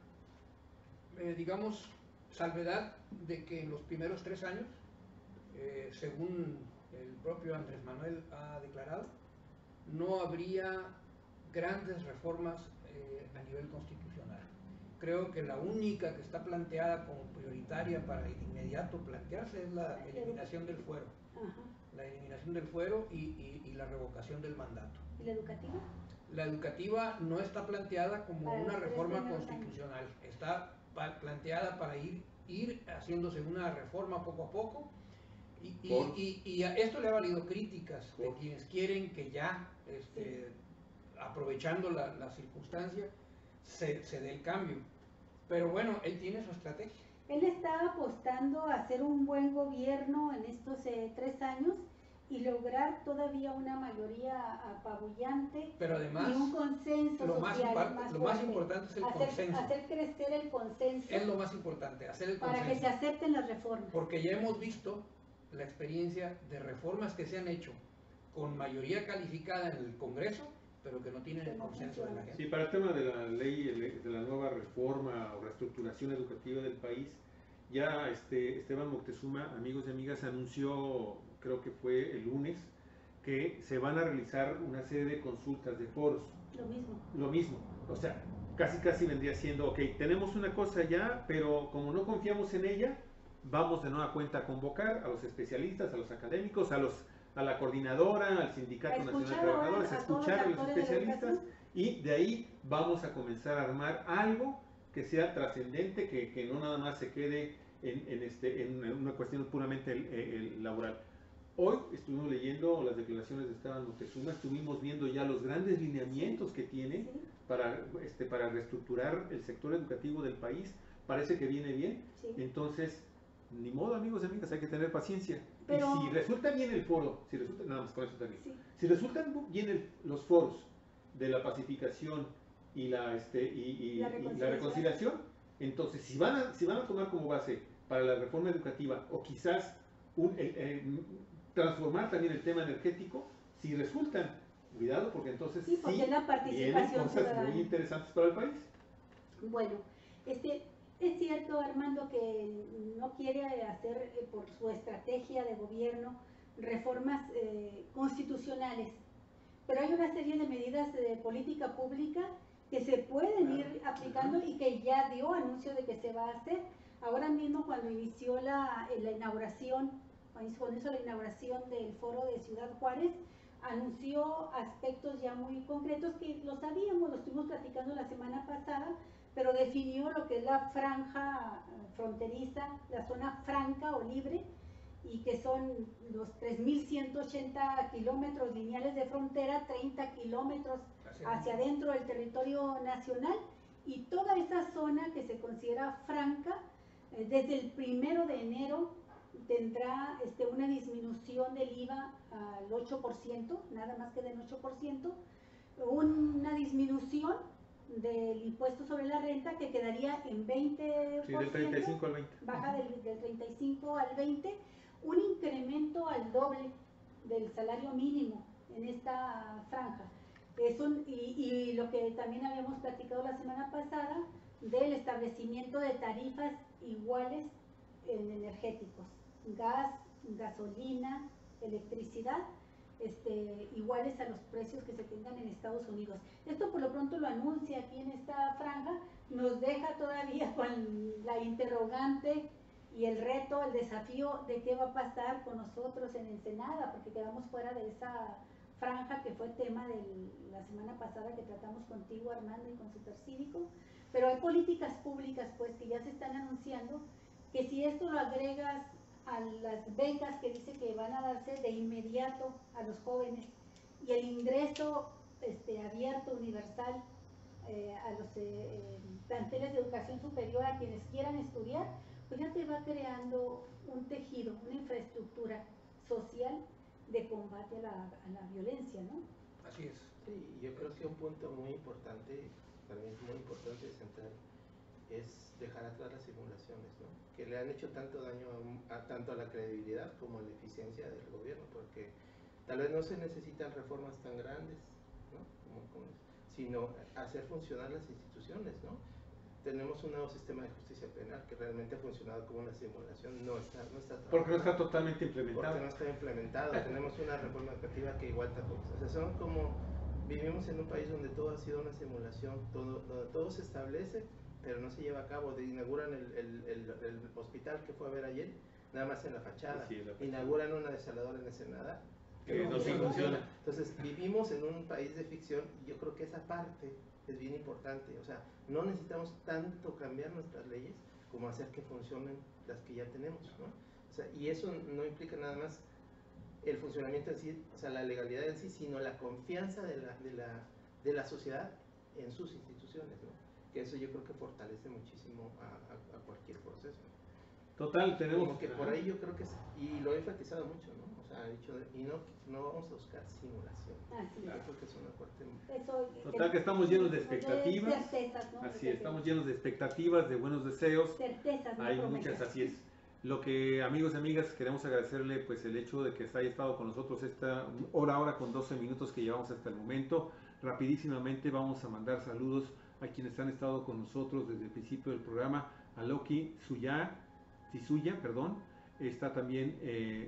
eh, digamos, salvedad de que en los primeros tres años, eh, según el propio Andrés Manuel ha declarado, no habría grandes reformas eh, a nivel constitucional. Creo que la única que está planteada como prioritaria para de inmediato plantearse es la eliminación del fuero. Ajá. La eliminación del fuero y, y, y la revocación del mandato. ¿Y la educativa? La educativa no está planteada como para una reforma constitucional, está planteada para ir, ir haciéndose una reforma poco a poco, Y, y, Por- y, y a esto le ha valido críticas de Por- quienes quieren que ya, este, aprovechando la, la circunstancia, se, se dé el cambio. Pero bueno, él tiene su estrategia. Él está apostando a hacer un buen gobierno en estos eh, tres años y lograr todavía una mayoría apabullante Pero además, y un consenso lo más, social impar- más lo más fuerte. importante es el hacer, consenso. hacer crecer el consenso Es lo más importante, hacer el para que se consenso. acepten las reformas. Porque ya hemos visto la experiencia de reformas que se han hecho con mayoría calificada en el Congreso, pero que no tienen el consenso de la gente. Sí, para el tema de la ley, de la nueva reforma o reestructuración educativa del país, ya este Esteban Moctezuma, amigos y amigas, anunció, creo que fue el lunes, que se van a realizar una serie de consultas, de foros. Lo mismo. Lo mismo, o sea, casi casi vendría siendo, ok, tenemos una cosa ya, pero como no confiamos en ella, vamos de nueva cuenta a convocar a los especialistas, a los académicos, a los a la coordinadora, al Sindicato A Nacional de escuchar Trabajadores, a a todos los escuchar a los actores de la especialistas, educación. y de ahí vamos a comenzar a armar algo que sea trascendente, que, que no nada más se quede en, en, este, en una cuestión puramente el, el laboral. Hoy estuvimos leyendo las declaraciones de Esteban Moctezuma, estuvimos viendo ya los grandes lineamientos que tiene Sí. para, este, para reestructurar el sector educativo del país. Parece que viene bien, Sí. entonces, ni modo, amigos y amigas, hay que tener paciencia. Pero- Y si resulta bien el foro, si resulta, nada más con eso termino. Sí. Si resultan bien el- los foros de la pacificación y la, este, y, y- La y la reconciliación. reconciliación, entonces si van, a, si van a tomar como base para la reforma educativa o quizás un, eh, eh, transformar también el tema energético, si resultan, cuidado, porque entonces Sí, porque sí es la vienen participación cosas ciudadana. muy interesantes para el país. Bueno, este, es cierto, Armando, que no quiere hacer eh, por su estrategia de gobierno reformas eh, constitucionales, pero hay una serie de medidas de política pública que se pueden ir aplicando y que ya dio anuncio de que se va a hacer. Ahora mismo, cuando inició la, la inauguración, cuando hizo la inauguración del foro de Ciudad Juárez, anunció aspectos ya muy concretos que lo sabíamos, lo estuvimos platicando la semana pasada, pero definió lo que es la franja fronteriza, la zona franca o libre, y que son los tres mil ciento ochenta kilómetros lineales de frontera, treinta kilómetros hacia adentro del territorio nacional, y toda esa zona que se considera franca, eh, desde el primero de enero tendrá este, una disminución del I V A al ocho por ciento, nada más que del ocho por ciento, una disminución del impuesto sobre la renta que quedaría en veinte por ciento, Sí, del treinta y cinco al veinte. baja del, del treinta y cinco al veinte, un incremento al doble del salario mínimo en esta franja. Es un, y, y lo que también habíamos platicado la semana pasada del establecimiento de tarifas iguales en energéticos, gas, gasolina, electricidad, este, iguales a los precios que se tengan en Estados Unidos. Esto por lo pronto lo anuncia aquí en esta franja, nos deja todavía con la interrogante y el reto, el desafío de qué va a pasar con nosotros en Ensenada, porque quedamos fuera de esa franja que fue tema de la semana pasada que tratamos contigo, Armando, y con Supercívico. Pero hay políticas públicas pues que ya se están anunciando, que si esto lo agregas a las becas que dice que van a darse de inmediato a los jóvenes y el ingreso este, abierto, universal, eh, a los eh, planteles de educación superior, a quienes quieran estudiar, pues ya te va creando un tejido, una infraestructura social de combate a la, a la violencia, ¿no? Así es. Sí, yo creo que un punto muy importante, para mí es muy importante central, es dejar atrás las simulaciones, ¿no? Que le han hecho tanto daño a, a, tanto a la credibilidad como a la eficiencia del gobierno, porque tal vez no se necesitan reformas tan grandes, ¿no? Como, como, sino hacer funcionar las instituciones, ¿no? Tenemos un nuevo sistema de justicia penal que realmente ha funcionado como una simulación, no está, no está Porque no está totalmente implementado. Porque no está implementado. Tenemos una reforma educativa que igual tampoco. O sea, son como, vivimos en un país donde todo ha sido una simulación, todo, donde todo se establece, pero no se lleva a cabo. De, inauguran el, el, el, el hospital que fue a ver ayer, nada más en la fachada. Sí, la fachada. Inauguran una desaladora en Ensenada. Que no funciona. Entonces, vivimos en un país de ficción y yo creo que esa parte es bien importante. O sea, no necesitamos tanto cambiar nuestras leyes como hacer que funcionen las que ya tenemos, ¿no? O sea, y eso no implica nada más el funcionamiento en sí, o sea, la legalidad en sí, sino la confianza de la, de la, de la sociedad en sus instituciones, ¿no? Que eso yo creo que fortalece muchísimo a, a, a cualquier proceso. Total, tenemos... Como que por ahí yo creo que, es, y lo he enfatizado mucho, ¿no? O sea, he dicho, y no, no vamos a buscar simulación. Así Yo es. creo que es una parte... Eso, Total, que estamos llenos de expectativas. Certezas, ¿no? Así es, estamos llenos de expectativas, de buenos deseos. Certezas, no Hay promesas. muchas, así es. Lo que, amigos y amigas, queremos agradecerle pues el hecho de que haya estado con nosotros esta hora, hora con doce minutos que llevamos hasta el momento. Rapidísimamente vamos a mandar saludos a quienes han estado con nosotros desde el principio del programa. A Loki Suya, Tisuya, perdón. Está también eh,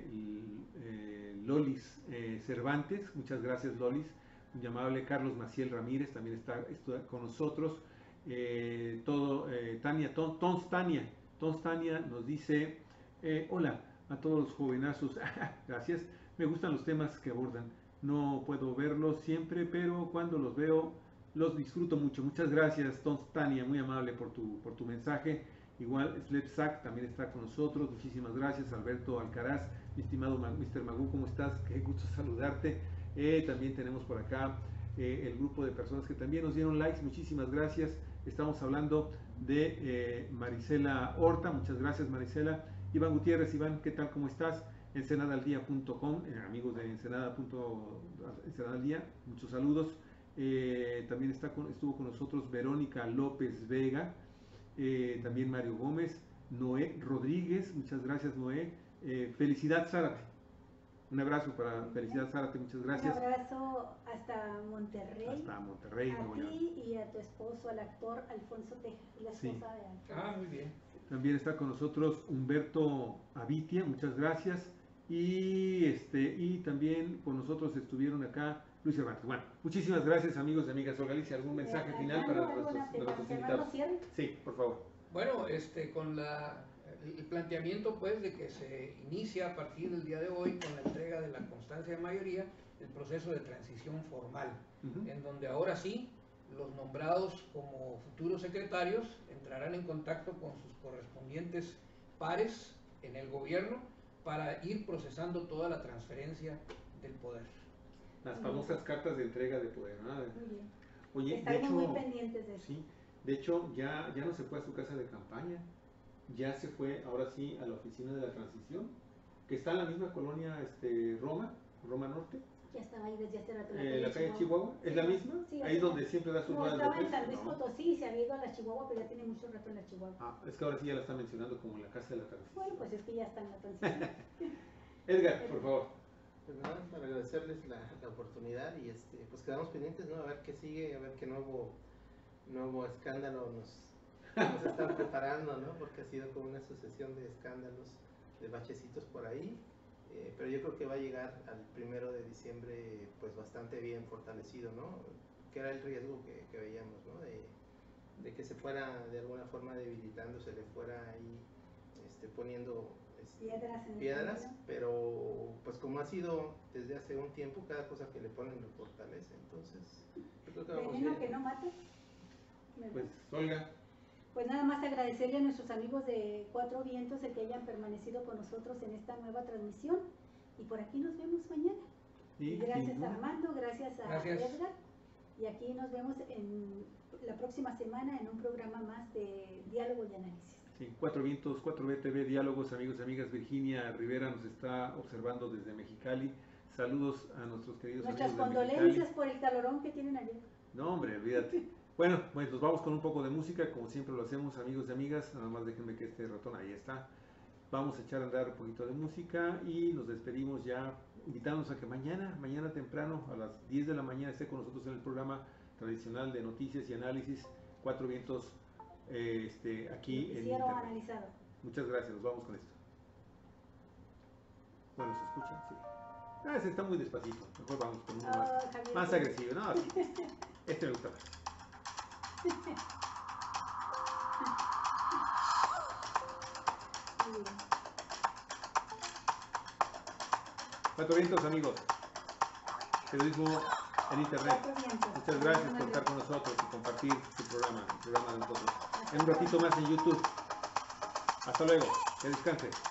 eh, Lolis eh, Cervantes, muchas gracias Lolis. Muy amable. Carlos Maciel Ramírez también está, está con nosotros. Eh, todo, eh, Tania, Tons, Tons Tania, Tons Tania nos dice, eh, hola a todos los jovenazos, gracias, me gustan los temas que abordan, no puedo verlos siempre, pero cuando los veo los disfruto mucho. Muchas gracias Tons Tania, muy amable por tu, por tu mensaje. Igual Slepsack también está con nosotros, muchísimas gracias. Alberto Alcaraz, mi estimado mister Magú, ¿cómo estás? Qué gusto saludarte. Eh, también tenemos por acá eh, el grupo de personas que también nos dieron likes, muchísimas gracias. Estamos hablando de eh, Marisela Horta, muchas gracias Marisela. Iván Gutiérrez, Iván, ¿qué tal? ¿Cómo estás? ensenada al día punto com, eh, amigos de Ensenada, Ensenada al Día, muchos saludos. Eh, también está con, estuvo con nosotros Verónica López Vega, eh, también Mario Gómez, Noé Rodríguez, muchas gracias Noé. Eh, Felicidad Zárate, un abrazo para Felicidad Zárate, muchas gracias. Un abrazo hasta Monterrey. Hasta Monterrey, a Nuevo León. ti y a tu esposo, al actor Alfonso Teja, la esposa Sí. de Alfonso. Ah, muy bien. También está con nosotros Humberto Avitia, muchas gracias. Y este y también con nosotros estuvieron acá Luis Cervantes. Bueno, muchísimas gracias amigos y amigas. Olga Alicia, ¿algún mensaje Eh, final Armando, para ¿alguna nuestros, te- nuestros Armando invitados? cierre? Sí, por favor. Bueno, este, con la, el planteamiento pues de que se inicia a partir del día de hoy con la entrega de la constancia de mayoría el proceso de transición formal, Ujú. en donde ahora sí los nombrados como futuros secretarios entrarán en contacto con sus correspondientes pares en el gobierno para ir procesando toda la transferencia del poder. Las famosas cartas de entrega de poder, ¿no? Muy bien. Oye, de Estaremos hecho, muy pendientes de eso. sí, de hecho ya, ya no se fue a su casa de campaña, ya se fue ahora sí a la oficina de la transición, que está en la misma colonia este, Roma, Roma Norte, Ya estaba ahí desde hace rato. en eh, la calle Chihuahua, ¿es Sí, la misma? sí, Ahí así donde es. siempre da sus No, ruedas de estaba en prensa, San Luis ¿no? Potosí, se había ido a la Chihuahua, pero ya tiene mucho rato en la Chihuahua. Ah, es que ahora sí ya la está mencionando como la casa de la transición. Bueno, pues es que ya está en la transición. Edgar, por favor. Pues nada, para agradecerles la, la oportunidad y este, pues quedamos pendientes, ¿no? A ver qué sigue, a ver qué nuevo, nuevo escándalo nos, nos están preparando, ¿no? Porque ha sido como una sucesión de escándalos, de bachecitos por ahí, eh, pero yo creo que va a llegar al primero de diciembre pues bastante bien fortalecido, ¿no? Que era el riesgo que, que veíamos, ¿no? De, de que se fuera de alguna forma debilitando, se le fuera ahí este, poniendo este, Piedras en el piedras, camino. pero pues como ha sido desde hace un tiempo, cada cosa que le ponen lo fortalece, entonces yo creo que vamos Veneno bien. que no mata. ¿Verdad? Pues, Olga. Pues nada más agradecerle a nuestros amigos de Cuatro Vientos el que hayan permanecido con nosotros en esta nueva transmisión. Y por aquí nos vemos mañana. Y, Y gracias y, a Armando, gracias a Gracias. Edgar. Y aquí nos vemos en la próxima semana en un programa más de diálogo y análisis. Sí, Cuatro Vientos, cuatro B T V, diálogos, amigos y amigas. Virginia Rivera nos está observando desde Mexicali. Saludos a nuestros queridos Nuestras amigos de condolencias Mexicali. por el calorón que tienen ayer. No, hombre, olvídate. Bueno, pues nos vamos con un poco de música, como siempre lo hacemos, amigos y amigas. Nada más déjenme que este ratón ahí está. Vamos a echar a andar un poquito de música y nos despedimos ya, invitándonos a que mañana, mañana temprano, a las diez de la mañana, esté con nosotros en el programa tradicional de noticias y análisis, Cuatro Vientos, eh, este, aquí en Hicieron Internet. analizado. Muchas gracias, nos vamos con esto. Bueno, ¿se escucha? Sí. Ah, ese está muy despacito, mejor vamos con uno más, Ah, Javier, más pues, agresivo. No, sí. Este me gusta más. muy bien. Cuatro Vientos, amigos. Periodismo en Internet. Cuatro Vientos. Muchas gracias por estar con nosotros y compartir su programa, el programa de nosotros. En un ratito más en YouTube. Hasta luego. Que descanse.